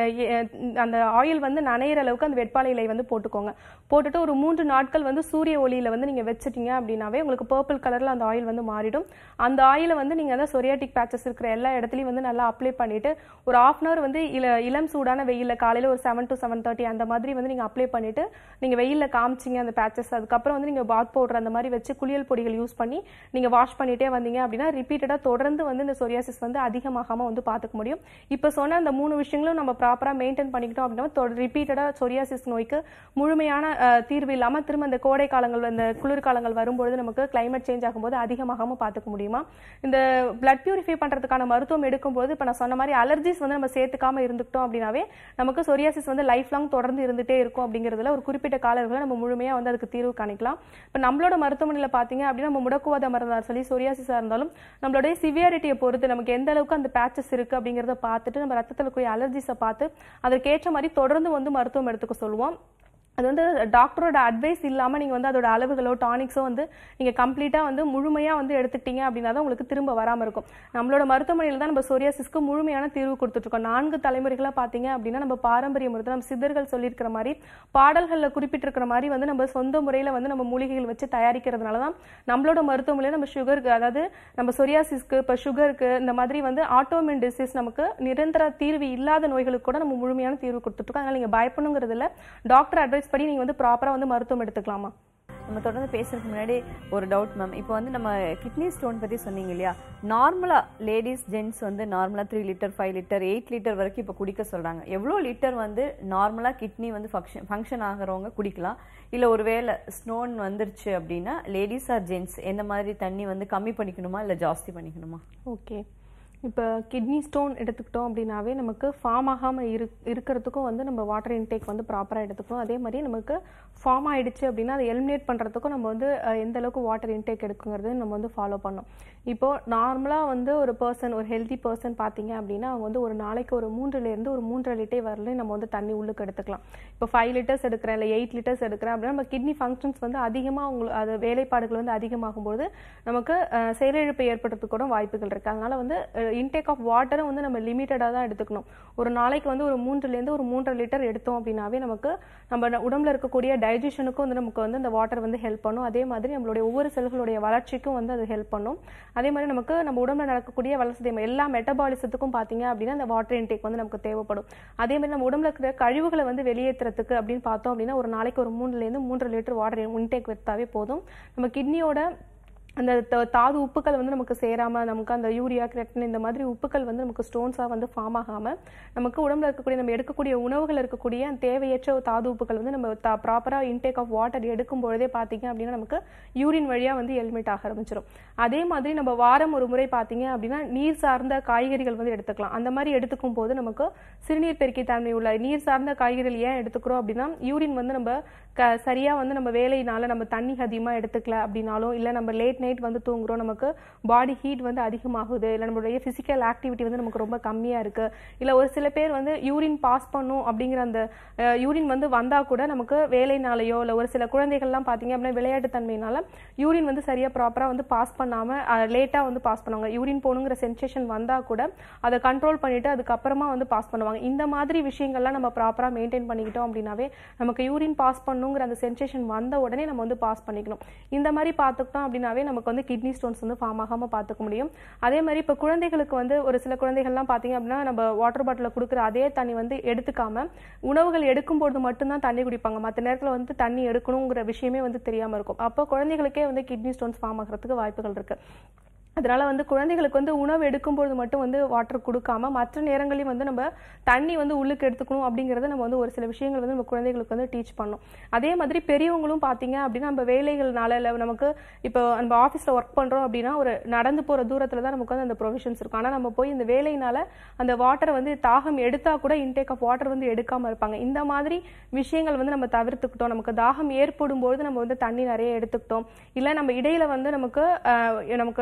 அந்த ஆயில் வந்து நனையிற அளவுக்கு அந்த வெட்பாலை இலை வந்து போட்டுக்கோங்க. போட்டுட்டு ஒரு மூன்று நாட்கள் வந்து சூரிய ஒளியில வந்து நீங்க வச்சுட்டீங்க அப்படின்னாவே உங்களுக்கு பர்பிள் கலர்ல அந்த ஆயில் வந்து மாறிடும். அந்த ஆயிலை வந்து நீங்க அந்த சொரியாட்டிக் பேச்சஸ் இருக்கிற எல்லா இடத்துலையும் வந்து நல்லா அப்ளை பண்ணிட்டு ஒரு ஹாஃப் அன் அவர் வந்து இல இளம் சூடான வெயில காலையில ஒரு செவன் டு செவன் தேர்ட்டி அந்த மாதிரி வந்து நீங்க அப்ளை பண்ணிட்டு நீங்க வெயில காமிச்சிங்க அந்த பேச்சஸ். அதுக்கப்புறம் வந்து நீங்க பாத் பவுடர் அந்த மாதிரி வச்சு குளியல் பொடிகள் யூஸ் பண்ணி நீங்க வாஷ் பண்ணிட்டே வந்தீங்க அப்படின்னா ரிப்பீட்டடா தொடர்ந்து வந்து இந்த சொரியாசிஸ் வந்து அதிகமாகாம வந்து பார்த்துக்க முடியும். இப்ப சொன்ன அந்த மூணு விஷயங்களும் நம்ம ப்ராப்பரா மெயின்டைன் பண்ணிக்கிட்டோம் அப்படின்னா ரிப்பீட்டடா சொரியாசிஸ் நோய்க்கு முழுமையான தீர்வு இல்லாம திரும்ப இந்த கோடை காலங்கள் இந்த குளிர்காலங்கள் வரும்போது நமக்கு கிளைமேட் சேஞ்ச் ஆகும்போது அதிகமாகாம பார்த்துக்க முடியுமா. இந்த பிளட் பியூரிஃபை பண்றதுக்கான மருத்துவம் எடுக்கும்போது இப்ப நான் சொன்ன மாதிரி அலர்ஜிஸ் வந்து நம்ம சேர்த்துக்காம இருந்துக்கிட்டோம் அப்படின்னாவே நமக்கு சொரியாசிஸ் வந்து லைஃப் லாங் தொடர்ந்து இருந்துட்டே இருக்கும். அப்படிங்கிறதுல ஒரு குறிப்பிட்ட காலங்களை நம்ம முழுமையா வந்து அதுக்கு தீர்வு காணிக்கலாம். இப்ப நம்மளோட மருத்துவமனையில பாத்தீங்க அப்படின்னா நம்ம முடக்குவாத மருந்தா சொல்லி சொரியாசிஸா இருந்தாலும் நம்மளுடைய சிவியாரிட்டியை பொறுத்து நமக்கு எந்த அளவுக்கு அந்த பேச்சஸ் இருக்கு அப்படிங்கறத பார்த்துட்டு நம்ம ரத்தத்தில் இருக்கக்கூடிய அலர்ஜிஸை பார்த்து அதற்கேற்ற மாதிரி தொடர்ந்து வந்து மருத்துவம் எடுத்துக்க சொல்லுவோம். அது வந்து டாக்டரோட அட்வைஸ் இல்லாம நீங்க வந்து அதோட அளவுகளோ டானிக்ஸோ வந்து நீங்க கம்ப்ளீட்டா வந்து முழுமையா வந்து எடுத்துக்கிட்டீங்க அப்படின்னா தான் உங்களுக்கு திரும்ப வராம இருக்கும். நம்மளோட மருத்துவமனையில தான் நம்ம சொரியாசிஸ்க்கு முழுமையான தீர்வு கொடுத்துட்டு இருக்கோம். நான்கு தலைமுறைகளா பாத்தீங்க அப்படின்னா நம்ம பாரம்பரிய மருத்துவம் நம்ம சித்தர்கள் சொல்லியிருக்கிற மாதிரி பாடல்கள்ல குறிப்பிட்டிருக்கிற மாதிரி வந்து நம்ம சொந்த முறையில வந்து நம்ம மூலிகைகள் வச்சு தயாரிக்கிறதுனாலதான் நம்மளோட மருத்துவமனையில நம்ம சுகருக்கு அதாவது நம்ம சொரியாசிஸ்க்கு இப்ப சுகருக்கு இந்த மாதிரி வந்து ஆட்டோமின் டிசீஸ் நமக்கு நிரந்தர தீர்வு இல்லாத நோய்களுக்கு கூட நம்ம முழுமையான தீர்வு கொடுத்துட்டு இருக்கோம். அதனால நீங்க பயப்படணுங்கிறது இல்ல, டாக்டர் அட்வைஸ் படி நீங்க வந்து ப்ராப்பரா வந்து மருத்துவம் எடுத்துக்கலாமா. நம்ம தொடர்ந்து பேசுறதுக்கு முன்னாடி ஒரு டவுட் மேம், இப்போ வந்து நம்ம கிட்னி ஸ்டோன் பத்தி சொன்னீங்க இல்லையா, நார்மலா லேடிஸ் ஜென்ட்ஸ் வந்து நார்மலா three litre five litre eight litre வரைக்கும் இப்போ குடிக்க சொல்றாங்க. எவ்வளோ லிட்டர் வந்து நார்மலா கிட்னி வந்து ஃபங்க்ஷன் ஃபங்க்ஷன் ஆகிறவங்க குடிக்கலாம், இல்லை ஒருவேளை ஸ்டோன் வந்துருச்சு அப்படின்னா லேடிஸ் ஆர் ஜென்ட்ஸ் எந்த மாதிரி தண்ணி வந்து கம்மி பண்ணிக்கணுமா இல்லை ஜாஸ்தி பண்ணிக்கணுமா? ஓகே, இப்போ கிட்னி ஸ்டோன் எடுத்துக்கிட்டோம் அப்படின்னாவே நமக்கு ஃபார்ம் ஆகாமல் இரு இருக்கிறதுக்கும் வந்து நம்ம வாட்டர் இன்டேக் வந்து ப்ராப்பராக எடுத்துக்கணும். அதே மாதிரி நமக்கு ஃபார்ம் ஆகிடுச்சு அப்படின்னா அதை எலிமினேட் பண்ணுறதுக்கும் நம்ம வந்து எந்த அளவுக்கு வாட்டர் இன்டேக் எடுக்குங்கிறது நம்ம வந்து ஃபாலோ பண்ணோம். இப்போது நார்மலாக வந்து ஒரு பர்சன் ஒரு ஹெல்தி பர்சன் பார்த்தீங்க அப்படின்னா அவங்க வந்து ஒரு நாளைக்கு ஒரு மூன்றுலேருந்து ஒரு மூன்றரை லிட்டர் வரலையும் நம்ம வந்து தண்ணி உள்ளுக்கு எடுத்துக்கலாம். இப்போ ஃபைவ் லிட்டர்ஸ் எடுக்கிறேன் இல்லை எயிட் லிட்டர்ஸ் எடுக்கிறேன் அப்படின்னா நம்ம கிட்னி ஃபங்க்ஷன்ஸ் வந்து அதிகமாக உங்களுக்கு அது வேலைப்பாடுகள் வந்து அதிகமாகும்போது நமக்கு செயலிழப்பு ஏற்படுறதுக்கு கூட வாய்ப்புகள் இருக்குது. அதனால வந்து இன்டேக் ஆஃப் வாட்டரும் வந்து நம்ம லிமிட்டடாக தான் எடுத்துக்கணும். ஒரு நாளைக்கு வந்து ஒரு மூன்றுலேருந்து ஒரு மூன்றரை லிட்டர் எடுத்தோம் அப்படின்னாவே நமக்கு நம்ம உடம்புல இருக்கக்கூடிய டைஜஷனுக்கும் வந்து நமக்கு வந்து அந்த வாட்டர் வந்து ஹெல்ப் பண்ணும். அதே மாதிரி நம்மளுடைய ஒவ்வொரு செல்களுடைய வளர்ச்சிக்கும் வந்து அது ஹெல்ப் பண்ணும். அதே மாதிரி நமக்கு நம்ம உடம்புல நடக்கக்கூடிய வளர்ச்சி எல்லா மெட்டபாலிசத்துக்கும் பார்த்தீங்க அப்படின்னா அந்த வாட்டர் இன்டேக் வந்து நமக்கு தேவைப்படும். அதே மாதிரி நம்ம உடம்புல இருக்கிற கழிவுகளை வந்து வெளியேற்றுறதுக்கு அப்படின்னு பார்த்தோம் அப்படின்னா ஒரு நாளைக்கு ஒரு மூணுலேருந்து மூன்றரை லிட்டர் வாட்டர் இன்டேக் எடுத்தாவே போதும். நம்ம கிட்னியோட அந்த தாது உப்புக்கள் வந்து நமக்கு சேராம நமக்கு அந்த யூரியா கிரெட்டின் இந்த மாதிரி உப்புக்கள் வந்து நமக்கு ஸ்டோன்ஸாக வந்து ஃபார்ம் ஆகாம நமக்கு உடம்புல இருக்கக்கூடிய நம்ம எடுக்கக்கூடிய உணவுகள் இருக்கக்கூடிய தேவையற்ற தாது உப்புக்கள் வந்து நம்ம ப்ராப்பராக இன்டேக் ஆஃப் வாட்டர் எடுக்கும் பொழுதே பார்த்தீங்க அப்படின்னா நமக்கு யூரின் வழியாக வந்து எலிமினேட் ஆக ஆரம்பிச்சிடும். அதே மாதிரி நம்ம வாரம் ஒரு முறை பார்த்தீங்க அப்படின்னா நீர் சார்ந்த காய்கறிகள் வந்து எடுத்துக்கலாம். அந்த மாதிரி எடுத்துக்கும் போது நமக்கு சிறுநீர் பெருக்கி தன்மை உள்ள நீர் சார்ந்த காய்கறிகள் ஏன் எடுத்துக்கிறோம் அப்படின்னா யூரின் வந்து நம்ம க சரியாக வந்து நம்ம வேலையினால நம்ம தண்ணி அதிகமாக எடுத்துக்கல அப்படின்னாலும் இல்லை நம்ம லேட் நைட் வந்து தூங்குறோம் நமக்கு பாடி ஹீட் வந்து அதிகமாகுது இல்லை நம்மளுடைய ஃபிசிக்கல் ஆக்டிவிட்டி வந்து நமக்கு ரொம்ப கம்மியாக இருக்குது இல்லை ஒரு சில பேர் வந்து யூரின் பாஸ் பண்ணும் அப்படிங்கிற அந்த யூரின் வந்து வந்தால் கூட நமக்கு வேலைனாலேயோ இல்லை ஒரு சில குழந்தைகள்லாம் பார்த்தீங்க அப்படின்னா விளையாட்டு தன்மையினால யூரின் வந்து சரியாக ப்ராப்பராக வந்து பாஸ் பண்ணாமல் லேட்டாக வந்து பாஸ் பண்ணுவாங்க. யூரின் போகணுங்கிற சென்சேஷன் வந்தால் கூட அதை கண்ட்ரோல் பண்ணிட்டு அதுக்கப்புறமா வந்து பாஸ் பண்ணுவாங்க. இந்த மாதிரி விஷயங்கள்லாம் நம்ம ப்ராப்பராக மெயின்டைன் பண்ணிக்கிட்டோம் அப்படின்னாவே நமக்கு யூரின் பாஸ் பண்ணுங்கிற அந்த சென்சேஷன் வந்த உடனே நம்ம வந்து பாஸ் பண்ணிக்கணும். இந்த மாதிரி பார்த்துக்கிட்டோம் அப்படின்னாவே நமக்கு வந்து கிட்னி ஸ்டோன்ஸ் வந்து ஃபார்ம் ஆகாம பார்த்துக்க முடியும். அதே மாதிரி இப்போ குழந்தைகளுக்கு வந்து ஒரு சில குழந்தைகள்லாம் பார்த்தீங்க அப்படின்னா நம்ம வாட்டர் பாட்டில் கொடுக்குற அதே தண்ணி வந்து எடுத்துக்காம உணவுகள் எடுக்கும்போது மட்டும்தான் தண்ணி குடிப்பாங்க. மற்ற நேரத்தில் வந்து தண்ணி எடுக்கணுங்கிற விஷயமே வந்து தெரியாமல் இருக்கும். அப்போ குழந்தைகளுக்கே வந்து கிட்னி ஸ்டோன்ஸ் ஃபார்ம் ஆகிறதுக்கு வாய்ப்புகள் இருக்கு. அதனால வந்து குழந்தைகளுக்கு வந்து உணவு எடுக்கும்போது மட்டும் வந்து வாட்டர் கொடுக்காம மற்ற நேரங்களையும் வந்து நம்ம தண்ணி வந்து உள்ளுக்கு எடுத்துக்கணும் அப்படிங்கிறத நம்ம வந்து ஒரு சில விஷயங்கள் வந்து நம்ம குழந்தைகளுக்கு வந்து டீச் பண்ணணும். அதே மாதிரி பெரியவங்களும் பார்த்தீங்க அப்படின்னா நம்ம வேலைகள்னால இல்லை நமக்கு இப்போ நம்ம ஆஃபீஸில் ஒர்க் பண்ணுறோம் அப்படின்னா ஒரு நடந்து போகிற தூரத்தில் தான் நமக்கு வந்து அந்த ப்ரொவிஷன்ஸ் இருக்கும். ஆனால் நம்ம போய் இந்த வேலையினால அந்த வாட்டரை வந்து தாகம் எடுத்தால் கூட இன்டேக் ஆஃப் வாட்டர் வந்து எடுக்காமல் இருப்பாங்க. இந்த மாதிரி விஷயங்கள் வந்து நம்ம தவிர்த்துக்கிட்டோம். நமக்கு தாகம் ஏற்படும் பொழுது நம்ம வந்து தண்ணி நிறைய எடுத்துக்கிட்டோம் இல்லை நம்ம இடையில வந்து நமக்கு நமக்கு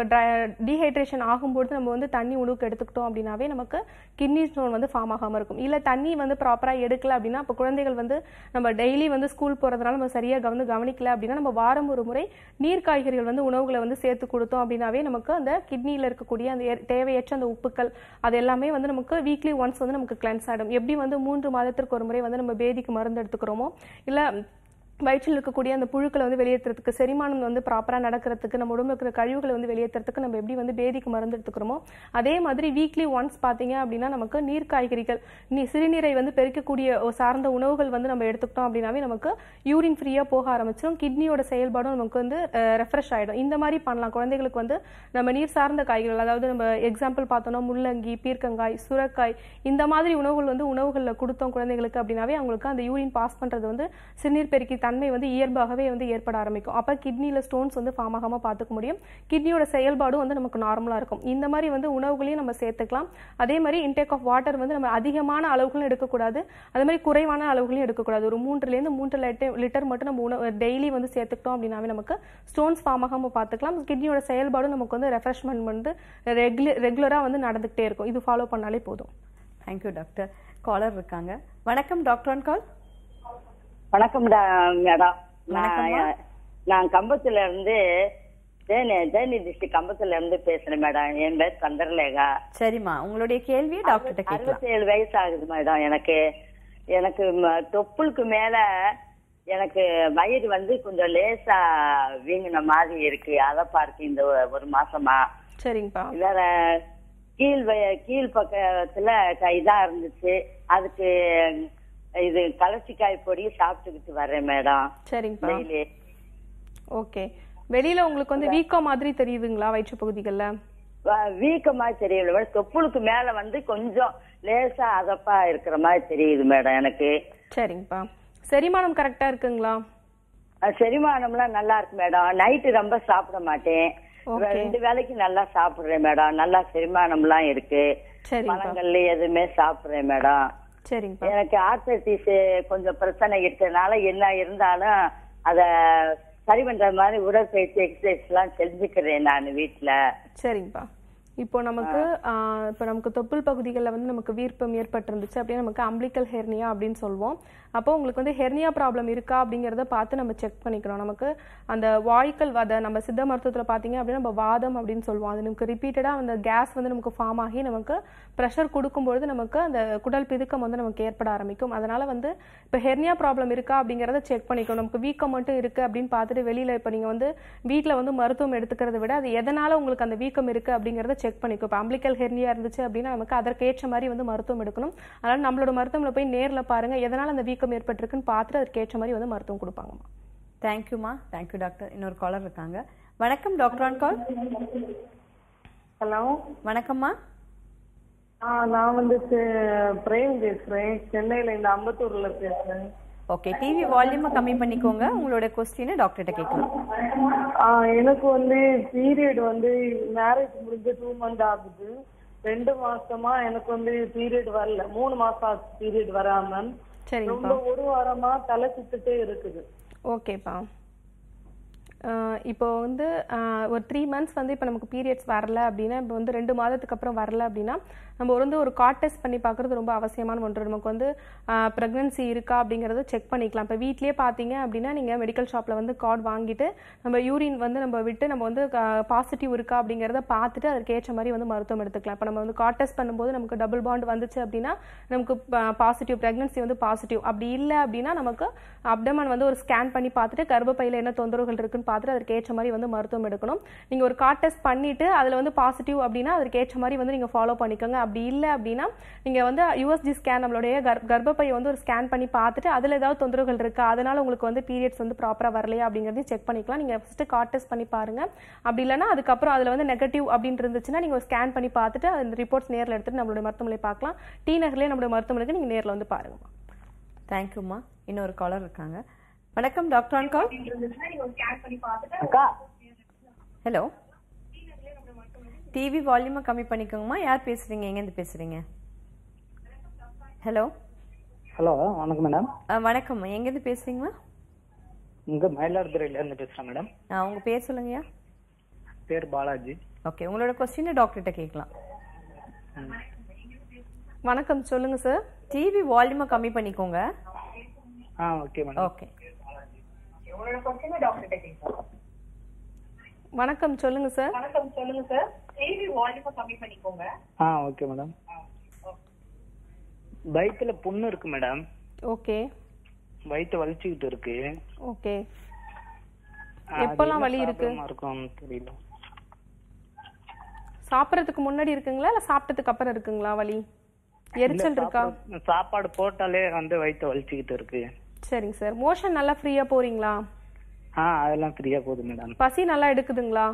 டீஹைட்ரேஷன் ஆகும்போது நம்ம வந்து தண்ணி உணவுக்கு எடுத்துக்கிட்டோம் அப்படின்னாவே நமக்கு கிட்னி ஸ்டோன் வந்து ஃபார்ம் ஆகாமல் இருக்கும். இல்லை தண்ணி வந்து ப்ராப்பராக எடுக்கல அப்படின்னா அப்போ குழந்தைகள் வந்து நம்ம டெய்லி வந்து ஸ்கூல் போகிறதுனால நம்ம சரியாக வந்து கவனிக்கல அப்படின்னா நம்ம வாரம் ஒரு முறை நீர் காய்கறிகள் வந்து உணவுகளை வந்து சேர்த்து கொடுத்தோம் அப்படின்னாவே நமக்கு அந்த கிட்னியில் இருக்கக்கூடிய அந்த தேவையற்ற அந்த உப்புக்கள் அது எல்லாமே வந்து நமக்கு வீக்லி ஒன்ஸ் வந்து நமக்கு கிளென்ஸ் ஆகிடும். எப்படி வந்து மூன்று மாதத்திற்கு ஒரு முறை வந்து நம்ம பேதிக்கு மருந்து எடுத்துக்கிறோமோ இல்லை வயிற்றில் இருக்கக்கூடிய அந்த புழுக்களை வந்து வெளியேற்றுறதுக்கு செரிமானம் வந்து ப்ராப்பராக நடக்கிறதுக்கு நம்ம உடம்புல இருக்கிற கழிவுகளை வந்து வெளியேற்றுறதுக்கு நம்ம எப்படி வந்து பேதிக்கு மருந்து எடுத்துக்கிறோமோ அதே மாதிரி வீக்லி ஒன்ஸ் பார்த்தீங்க அப்படின்னா நமக்கு நீர் காய்கறிகள் நீ சிறுநீரை வந்து பெருக்கக்கூடிய சார்ந்த உணவுகள் வந்து நம்ம எடுத்துக்கிட்டோம் அப்படின்னாவே நமக்கு யூரின் ஃப்ரீயாக போக ஆரம்பிச்சிடும். கிட்னியோட செயல்பாடும் நமக்கு வந்து ரெஃப்ரெஷ் ஆகிடும். இந்த மாதிரி பண்ணலாம். குழந்தைகளுக்கு வந்து நம்ம நீர் சார்ந்த காய்கறிகள் அதாவது நம்ம எக்ஸாம்பிள் பார்த்தோம்னா முள்ளங்கி, பீர்க்கங்காய், சுரக்காய் இந்த மாதிரி உணவுகள் வந்து உணவுகளில் கொடுத்தோம் குழந்தைகளுக்கு அப்படின்னாவே அவங்களுக்கு அந்த யூரின் பாஸ் பண்ணுறது வந்து சிறுநீர் பெருக்கி தன்மை வந்து இயல்பாகவே வந்து ஏற்பட ஆரம்பிக்கும். அப்போ கிட்னியில் ஸ்டோன்ஸ் வந்து ஃபார்ம் ஆகாமல் பார்த்துக்க முடியும். கிட்னியோட செயல்பாடும் வந்து நமக்கு நார்மலாக இருக்கும். இந்த மாதிரி வந்து உணவுகளையும் நம்ம சேர்த்துக்கலாம். அதே மாதிரி இன்டேக் ஆஃப் வாட்டர் வந்து நம்ம அதிகமான அளவுகளும் எடுக்கக்கூடாது, அதே மாதிரி குறைவான அளவுகளையும் எடுக்கக்கூடாது. ஒரு மூன்றுலேருந்து மூன்று லிட்டர் லிட்டர் மட்டும் நம்ம உணவு டெய்லி வந்து சேர்த்துக்கிட்டோம் அப்படின்னாவே நமக்கு ஸ்டோன்ஸ் ஃபார்ம் ஆகாமல் பார்த்துக்கலாம். கிட்னியோட செயல்பாடும் நமக்கு வந்து ரெஃப்ரெஷ்மெண்ட் வந்து ரெகுலர் ரெகுலராக வந்து நடந்துகிட்டே இருக்கும். இது ஃபாலோ பண்ணாலே போதும். Thank you doctor. காலர் இருக்காங்க. வணக்கம் டாக்டர் ஆன் கால். வணக்கம் மேடம். நான் கம்பத்துல இருந்து தேனி தேனி டிஸ்ட்ரிக்ட் கம்பத்துல இருந்து பேசுறேன் மேடம். என் பேர் சந்திரலேகா. சரிம்மா, உங்களுடைய கேள்வி டாக்டர் கேட்கலாம். அறுபத்தி ஏழு வயசு ஆகுது மேடம். எனக்கு எனக்கு தொப்புளுக்கு மேல எனக்கு வயிறு வந்து கொஞ்சம் லேசா வீங்கின மாதிரி இருக்கு. அதை பார்த்து இந்த ஒரு மாசமா. சரிங்கப்பா. வேற கீழ் கீழ் பக்கத்துல இதா இருந்துச்சு. அதுக்கு இது கலர்ச்சிக்காய் பொடி சாப்பிட்டுக்கிட்டு வரேன் மேடம். சரிங்கப்பா. ஓகே. வெளியில உங்களுக்கு வந்து வீக்கம் மாதிரி தெரியுதுங்களா வயிற்று பகுதிகள்ல? வீக்கம் மாதிரி தெரியல. தொப்புளுக்கு மேல வந்து கொஞ்சம் லேசா அதப்பா இருக்கிற மாதிரி தெரியுது மேடம் எனக்கு. சரிங்கப்பா. செரிமானம் கரெக்டா இருக்குங்களா? செரிமானம்லாம் நல்லா இருக்கு மேடம். நைட்டு ரொம்ப சாப்பிட மாட்டேன். ரெண்டு வேளைக்கு நல்லா சாப்பிடுறேன் மேடம். நல்லா செரிமானம்லாம் இருக்கு. பழங்கள்ல எதுவுமே சாப்பிடுறேன் மேடம். சரிங்க. எனக்கு ஆர்த்தரைட்டிஸ் கொஞ்சம் பிரச்சனை இருக்கிறதுனால என்ன இருந்தாலும் அத சரி பண்ற மாதிரி உடற்பயிற்சி எக்ஸசைஸ் எல்லாம் செஞ்சுக்கிறேன் நான் வீட்டுல. சரிங்கப்பா. இப்போ நமக்கு இப்போ நமக்கு தொப்புள் பகுதிகளில் வந்து நமக்கு வீர்ப்பம் ஏற்பட்டிருந்துச்சு அப்படின்னா நமக்கு அம்பிளிக்கல் ஹெர்னியா அப்படின்னு சொல்லுவோம். அப்போ உங்களுக்கு வந்து ஹெர்னியா ப்ராப்ளம் இருக்கா அப்படிங்கிறத பார்த்து நம்ம செக் பண்ணிக்கணும். நமக்கு அந்த வாய்க்கல் வதை நம்ம சித்த மருத்துவத்தில் பார்த்தீங்க அப்படின்னா நம்ம வாதம் அப்படின்னு சொல்லுவோம். அது நமக்கு ரிப்பீட்டடாக அந்த கேஸ் வந்து நமக்கு ஃபார்ம் ஆகி நமக்கு ப்ரெஷர் கொடுக்கும்பொழுது நமக்கு அந்த குடல் பிதுக்கம் வந்து நமக்கு ஏற்பட ஆரம்பிக்கும். அதனால வந்து இப்போ ஹெர்னியா ப்ராப்ளம் இருக்கா அப்படிங்கிறத செக் பண்ணிக்கணும். நமக்கு வீக்கம் மட்டும் இருக்குது அப்படின்னு பார்த்துட்டு வெளியில் இப்போ நீங்கள் வந்து வீட்டில் வந்து மருத்துவம் எடுத்துக்கிறத விட அது எதனால் உங்களுக்கு அந்த வீக்கம் இருக்குது அப்படிங்கிறத செக் பண்ணிக்கும். இப்போ அம்பிளிக்கல் ஹெர்னியா இருந்துச்சு அப்படின்னா நமக்கு அதற்கேற்ற மாதிரி வந்து மருத்துவம் எடுக்கணும். அதனால நம்மளோட மருத்துவமனை போய் நேரில் பாருங்க எதனால் அந்த வீக்கம் ஏற்பட்டிருக்குன்னு பார்த்துட்டு அதற்கேற்ற மாதிரி வந்து மருத்துவம் கொடுப்பாங்கம்மா. தேங்க்யூமா. Thank you doctor. இன்னொரு காலர் இருக்காங்க. வணக்கம் டாக்டர் ஆன் கால். ஹலோ வணக்கம்மா. நான் வந்து பிரேம் பேசுறேன். சென்னையில இந்த அம்பத்தூர்ல பேசுறேன். ஓகே, டிவி வால்யூமை கம்மி பண்ணிக்கோங்க. உங்களோட கொஸ்டினை டாக்டர்கிட்ட கேட்கலாம். எனக்கு வந்து பீரியட் வந்து மேரேஜ் முடிஞ்சு டூ மந்த் ஆகுது. ரெண்டு மாசமா எனக்கு வந்து பீரியட் வரல. மூணு மாசம் ஆச்சு பீரியட் வராம. ரொம்ப ஒரு வாரமா தலை சுத்துட்டே இருக்குது. ஓகேப்பா. இப்போ வந்து ஒரு த்ரீ மந்த்ஸ் வந்து இப்போ நமக்கு பீரியட்ஸ் வரல அப்படின்னா இப்போ வந்து ரெண்டு மாதத்துக்கு அப்புறம் வரல அப்படின்னா நம்ம வந்து ஒரு கார்ட் டெஸ்ட் பண்ணி பார்க்குறது ரொம்ப அவசியமான ஒன்று. நமக்கு வந்து ப்ரெக்னன்சி இருக்கா அப்படிங்கிறத செக் பண்ணிக்கலாம். இப்போ வீட்லேயே பார்த்தீங்க அப்படின்னா நீங்கள் மெடிக்கல் ஷாப்பில் வந்து கார்டு வாங்கிட்டு நம்ம யூரின் வந்து நம்ம விட்டு நம்ம வந்து பாசிட்டிவ் இருக்கா அப்படிங்கிறத பார்த்துட்டு அதற்கு ஏற்ற மாதிரி வந்து மருத்துவம் எடுத்துக்கலாம். இப்போ நம்ம வந்து கார்ட் டெஸ்ட் பண்ணும்போது நமக்கு டபுள் பாண்ட் வந்துச்சு அப்படின்னா நமக்கு பாசிட்டிவ் ப்ரெக்னன்சி வந்து பாசிட்டிவ். அப்படி இல்லை அப்படின்னா நமக்கு அப்டமன் வந்து ஒரு ஸ்கேன் பண்ணி பார்த்துட்டு கர்ப்பப்பையில் என்ன தொந்தரவுகள் இருக்குன்னு பார்த்துட்டு அதற்கு ஏற்ற மாதிரி வந்து மருத்துவம் எடுக்கணும். நீங்கள் ஒரு கார்ட் டெஸ்ட் பண்ணிட்டு அதில் வந்து பாசிட்டிவ் அப்படின்னா அதற்கு ஏற்ற மாதிரி வந்து நீங்கள் ஃபாலோ பண்ணிக்கோங்க. அப்படி இல்லை அப்படின்னா நீங்கள் வந்து யூஎஸ்ஜி ஸ்கேன் நம்மளுடைய கர்ப்பப்பையை வந்து ஒரு ஸ்கேன் பண்ணி பார்த்துட்டு அதில் ஏதாவது தொந்தரவுகள் இருக்கா, அதனால உங்களுக்கு வந்து பீரியட்ஸ் வந்து ப்ராப்பராக வரலையா அப்படிங்கிறதையும் செக் பண்ணிக்கலாம். நீங்கள் ஃபஸ்ட்டு கார்ட் டெஸ்ட் பண்ணி பாருங்க. அப்படி இல்லைன்னா அதுக்கப்புறம் அதில் வந்து நெகட்டிவ் அப்படின்னு இருந்துச்சுன்னா நீங்கள் ஸ்கேன் பண்ணி பார்த்துட்டு அந்த ரிப்போர்ட்ஸ் நேரில் எடுத்துட்டு நம்மளுடைய மருத்துவமனை பார்க்கலாம். டி நகர்லேயே நம்மளுடைய மருத்துவமனைக்கு நீங்கள் நேரில் வந்து பாருங்கம்மா. தேங்க்யூம்மா. இன்னொரு காலர் இருக்காங்க. வணக்கம் doctor on call. Hello, TV வால்யூமை கம்மி பண்ணிக்கோங்கம்மா. யார் பேசுறீங்க? எங்கேருந்து பேசுறீங்க? ஹலோ. ஹலோ, வணக்கம் மேடம். வணக்கம். எங்கேருந்து பேசுறீங்கம்மா? இங்க மயிலாடுதுறையில இருந்து பேசுறேன் மேடம். உங்க பேர் சொல்லுங்கய்யா. பேர் பாலாஜி. ஓகே, உங்களோட கொஸ்டினை டாக்டர்கிட்ட கேட்கலாம். வணக்கம், சொல்லுங்க சார். டிவி வால்யூமை கம்மி பண்ணிக்கோங்க. Ah okay madam. ஓகே, உங்களோட கொஸ்டினை டாக்டர்கிட்ட கேட்கலாம். வணக்கம், சொல்லுங்க சார். வணக்கம், சொல்லுங்க சார். டிவி வால்யூமை கம்மி பண்ணிக்கோங்க. Ah okay madam. வயித்துல புண்ணு இருக்கு மேடம். ஓகே. வயித்து வலிச்சுக்கிட்டு இருக்கு. ஓகே. எப்பலாம் வலி இருக்கு? தெரியல. சாப்பிடறதுக்கு முன்னாடி இருக்குங்களா இல்ல சாப்பிட்டதுக்கு அப்புறம் இருக்குங்களா வலி? எரிச்சல் இருக்கா? சாப்பாடு போட்டாலே வந்து வயித்து வலிச்சுக்கிட்டு இருக்கு. சரிங்க சார். மோஷன் நல்லா ஃப்ரீயா போறீங்களா? ஆ அதெல்லாம் ஃப்ரீயா போகுது மேடம். பசி நல்லா எடுக்குதுங்களா?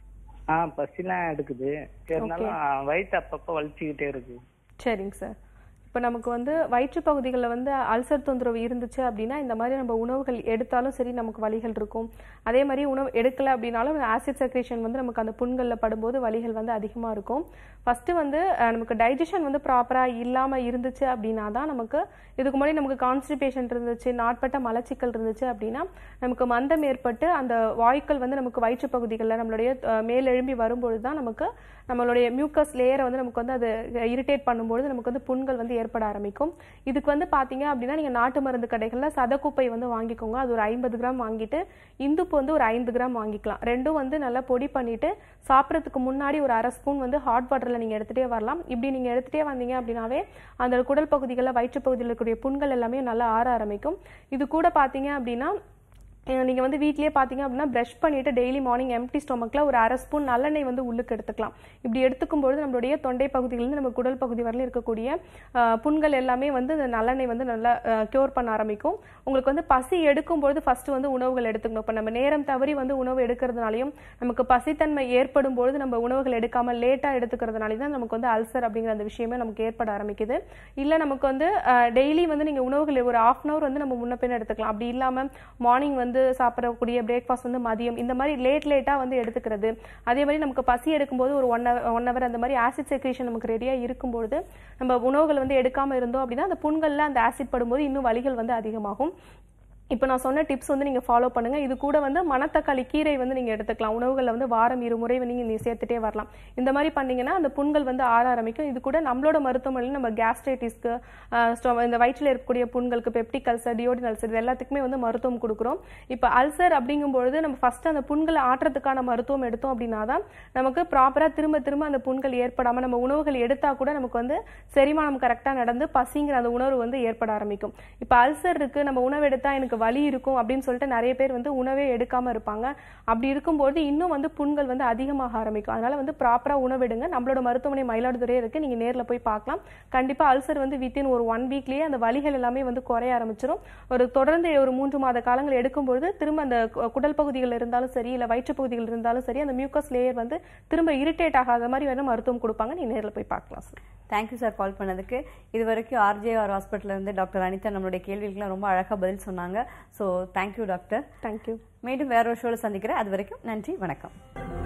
ஆ பசிலாம் எடுக்குது. இருந்தாலும் வயித்து அப்பப்போ வலிச்சுக்கிட்டே இருக்கு. சரிங்க சார். இப்போ நமக்கு வந்து வயிற்று பகுதிகளில் வந்து அல்சர் தொந்தரவு இருந்துச்சு அப்படின்னா இந்த மாதிரி நம்ம உணவுகள் எடுத்தாலும் சரி நமக்கு வலிகள் இருக்கும். அதே மாதிரி உணவு எடுக்கலை அப்படின்னாலும் ஆசிட் செக்ரேஷன் வந்து நமக்கு அந்த புண்களில் படும்போது வலிகள் வந்து அதிகமாக இருக்கும். ஃபஸ்ட்டு வந்து நமக்கு டைஜஷன் வந்து ப்ராப்பராக இல்லாமல் இருந்துச்சு அப்படின்னா தான் நமக்கு இதுக்கு முன்னாடி நமக்கு கான்ஸ்டிபேஷன் இருந்துச்சு, நாட்பட்ட மலச்சிக்கல் இருந்துச்சு அப்படின்னா நமக்கு மந்தம் ஏற்பட்டு அந்த வாயுக்கள் வந்து நமக்கு வயிற்று பகுதிகளில் நம்மளுடைய மேலெழும்பி வரும்பொழுது தான் நமக்கு நம்மளுடைய மியூக்கஸ் லேயரை வந்து நமக்கு வந்து அது இரிட்டேட் பண்ணும்போது நமக்கு வந்து புண்கள் வந்து ஏற்பட ஆரம்பிக்கும். இதுக்கு வந்து பார்த்தீங்க அப்படின்னா நீங்கள் நாட்டு மருந்து கடைகளில் சதக்குப்பை வந்து வாங்கிக்கோங்க. அது ஒரு ஐம்பது கிராம் வாங்கிட்டு இந்துப்பு வந்து ஒரு ஐந்து கிராம் வாங்கிக்கலாம். ரெண்டும் வந்து நல்லா பொடி பண்ணிட்டு சாப்பிட்றதுக்கு முன்னாடி ஒரு அரை ஸ்பூன் வந்து ஹாட் வாட்டரில் நீங்கள் எடுத்துகிட்டே வரலாம். இப்படி நீங்கள் எடுத்துகிட்டே வந்தீங்க அப்படின்னாவே அந்த குடல் பகுதிகளில் வயிற்று பகுதியில் இருக்கக்கூடிய புண்கள் எல்லாமே நல்லா ஆற ஆரம்பிக்கும். இது கூட பார்த்தீங்க அப்படின்னா நீங்கள் வந்து வீட்லேயே பார்த்தீங்க அப்படின்னா ப்ரஷ் பண்ணிவிட்டு டெய்லி மார்னிங் எம்டி ஸ்டொமக்கில் ஒரு அரை ஸ்பூன் நல்லெண்ணெய் வந்து உள்ளுக்கு எடுத்துக்கலாம். இப்படி எடுத்துக்கும்பொழுது நம்மளுடைய தொண்டை பகுதியிலேருந்து நம்ம குடல் பகுதி வரலும் இருக்கக்கூடிய புண்கள் எல்லாமே வந்து இந்த நல்லெண்ணெய் வந்து நல்லா க்யூர் பண்ண ஆரம்பிக்கும். உங்களுக்கு வந்து பசி எடுக்கும்பொழுது ஃபஸ்ட்டு வந்து உணவுகள் எடுத்துக்கணும். இப்போ நம்ம நேரம் தவறி வந்து உணவு எடுக்கிறதுனாலையும் நமக்கு பசித்தன்மை ஏற்படும் பொழுது நம்ம உணவுகள் எடுக்காமல் லேட்டாக எடுத்துக்கிறதுனால தான் நமக்கு வந்து அல்சர் அப்படிங்கிற அந்த விஷயமே நமக்கு ஏற்பட ஆரம்பிக்குது. இல்லை நமக்கு வந்து டெய்லி வந்து நீங்கள் உணவுகள் ஒரு ஹாஃப் அன் அவர் வந்து நம்ம முன்ன பின்ன எடுத்துக்கலாம். அப்படி இல்லாமல் மார்னிங் வந்து சாப்பிடக்கூடிய பிரேக்ஃபாஸ்ட் வந்து மதியம் இந்த மாதிரி லேட் லேட்டா வந்து எடுத்துக்கிறது. அதே மாதிரி நமக்கு பசி எடுக்கும்போது ஒரு ஒன் ஹவர் ஒன் ஹவர் அந்த மாதிரி ஆசிட் செக்ரேஷன் நமக்கு ரெடியா இருக்கும்போது நம்ம உணவுகள் வந்து எடுக்காம இருந்தோம் அப்படின்னா அந்த புண்கள்ல அந்த ஆசிட் படும்போது இன்னும் வலிகள் வந்து அதிகமாகும். இப்போ நான் சொன்ன டிப்ஸ் வந்து நீங்கள் ஃபாலோ பண்ணுங்கள். இது கூட வந்து மணத்தக்காளி கீரை வந்து நீங்கள் எடுத்துக்கலாம். உணவுகளில் வந்து வாரம் இருமுறை நீங்கள் சேர்த்துட்டே வரலாம். இந்த மாதிரி பண்ணிங்கன்னா அந்த புண்கள் வந்து ஆற ஆரம்பிக்கும். இது கூட நம்மளோட மருத்துவமனையில் நம்ம கேஸ்ட்ரைட்டிஸ்க்கு இந்த வயிற்றில் இருக்கக்கூடிய புண்களுக்கு பெப்டிக் அல்சர், டியோடின் அல்சர் இது எல்லாத்துக்குமே வந்து மருத்துவம் கொடுக்குறோம். இப்போ அல்சர் அப்படிங்கும்பொழுது நம்ம ஃபஸ்ட்டு அந்த புண்களை ஆற்றுறதுக்கான மருத்துவம் எடுத்தோம் அப்படின்னா தான் நமக்கு ப்ராப்பராக திரும்ப திரும்ப அந்த புண்கள் ஏற்படாமல் நம்ம உணவுகள் எடுத்தால் கூட நமக்கு வந்து செரிமானம் கரெக்டாக நடந்து பசிங்கிற அந்த உணர்வு வந்து ஏற்பட ஆரம்பிக்கும். இப்போ அல்சர் இருக்குது, நம்ம உணவு எடுத்தால் எனக்கு வலி இருக்கும் அப்படின்னு சொல்லிட்டு நிறைய பேர் வந்து உணவே எடுக்காம இருப்பாங்க. அப்படி இருக்கும்போது இன்னும் வந்து புண்கள் வந்து அதிகமாக ஆரம்பிக்கும். அதனால வந்து ப்ராப்பரா உணவெடுங்க. நம்மளோட மருத்துவமனை மயிலாடுதுறை இருக்கு, நீங்க நேர்ல போய் பார்க்கலாம். கண்டிப்பா அல்சர் வந்து வித்தின் ஒரு ஒன் வீக்லயே அந்த வலிகள் எல்லாமே வந்து குறைய ஆரம்பிச்சிடும். ஒரு தொடர்ந்து ஒரு மூன்று மாத காலங்கள் எடுக்கும்போது திரும்ப அந்த குடல் பகுதிகள் இருந்தாலும் சரி இல்ல வயிற்று பகுதிகள் இருந்தாலும் சரி அந்த மியூக்கஸ் லேயர் வந்து திரும்ப இரிட்டேட் ஆகாத மாதிரி வேணும் மருத்துவம் கொடுப்பாங்க. நீ நேர்ல போய் பார்க்கலாம் சார். தேங்க்யூ சார் கால் பண்ணதுக்கு. இது வரைக்கும் ஆர்ஜேஆர் ஹாஸ்பிட்டல்ல இருந்து டாக்டர் அனிதா நம்மளுடைய கேள்விகளுக்கு ரொம்ப அழகா பதில் சொன்னாங்க. So thank you doctor. தேங்க்யூ. மீண்டும் வேற ஒரு ஷோவில் சந்திக்கிறேன். அது வரைக்கும் நன்றி, வணக்கம்.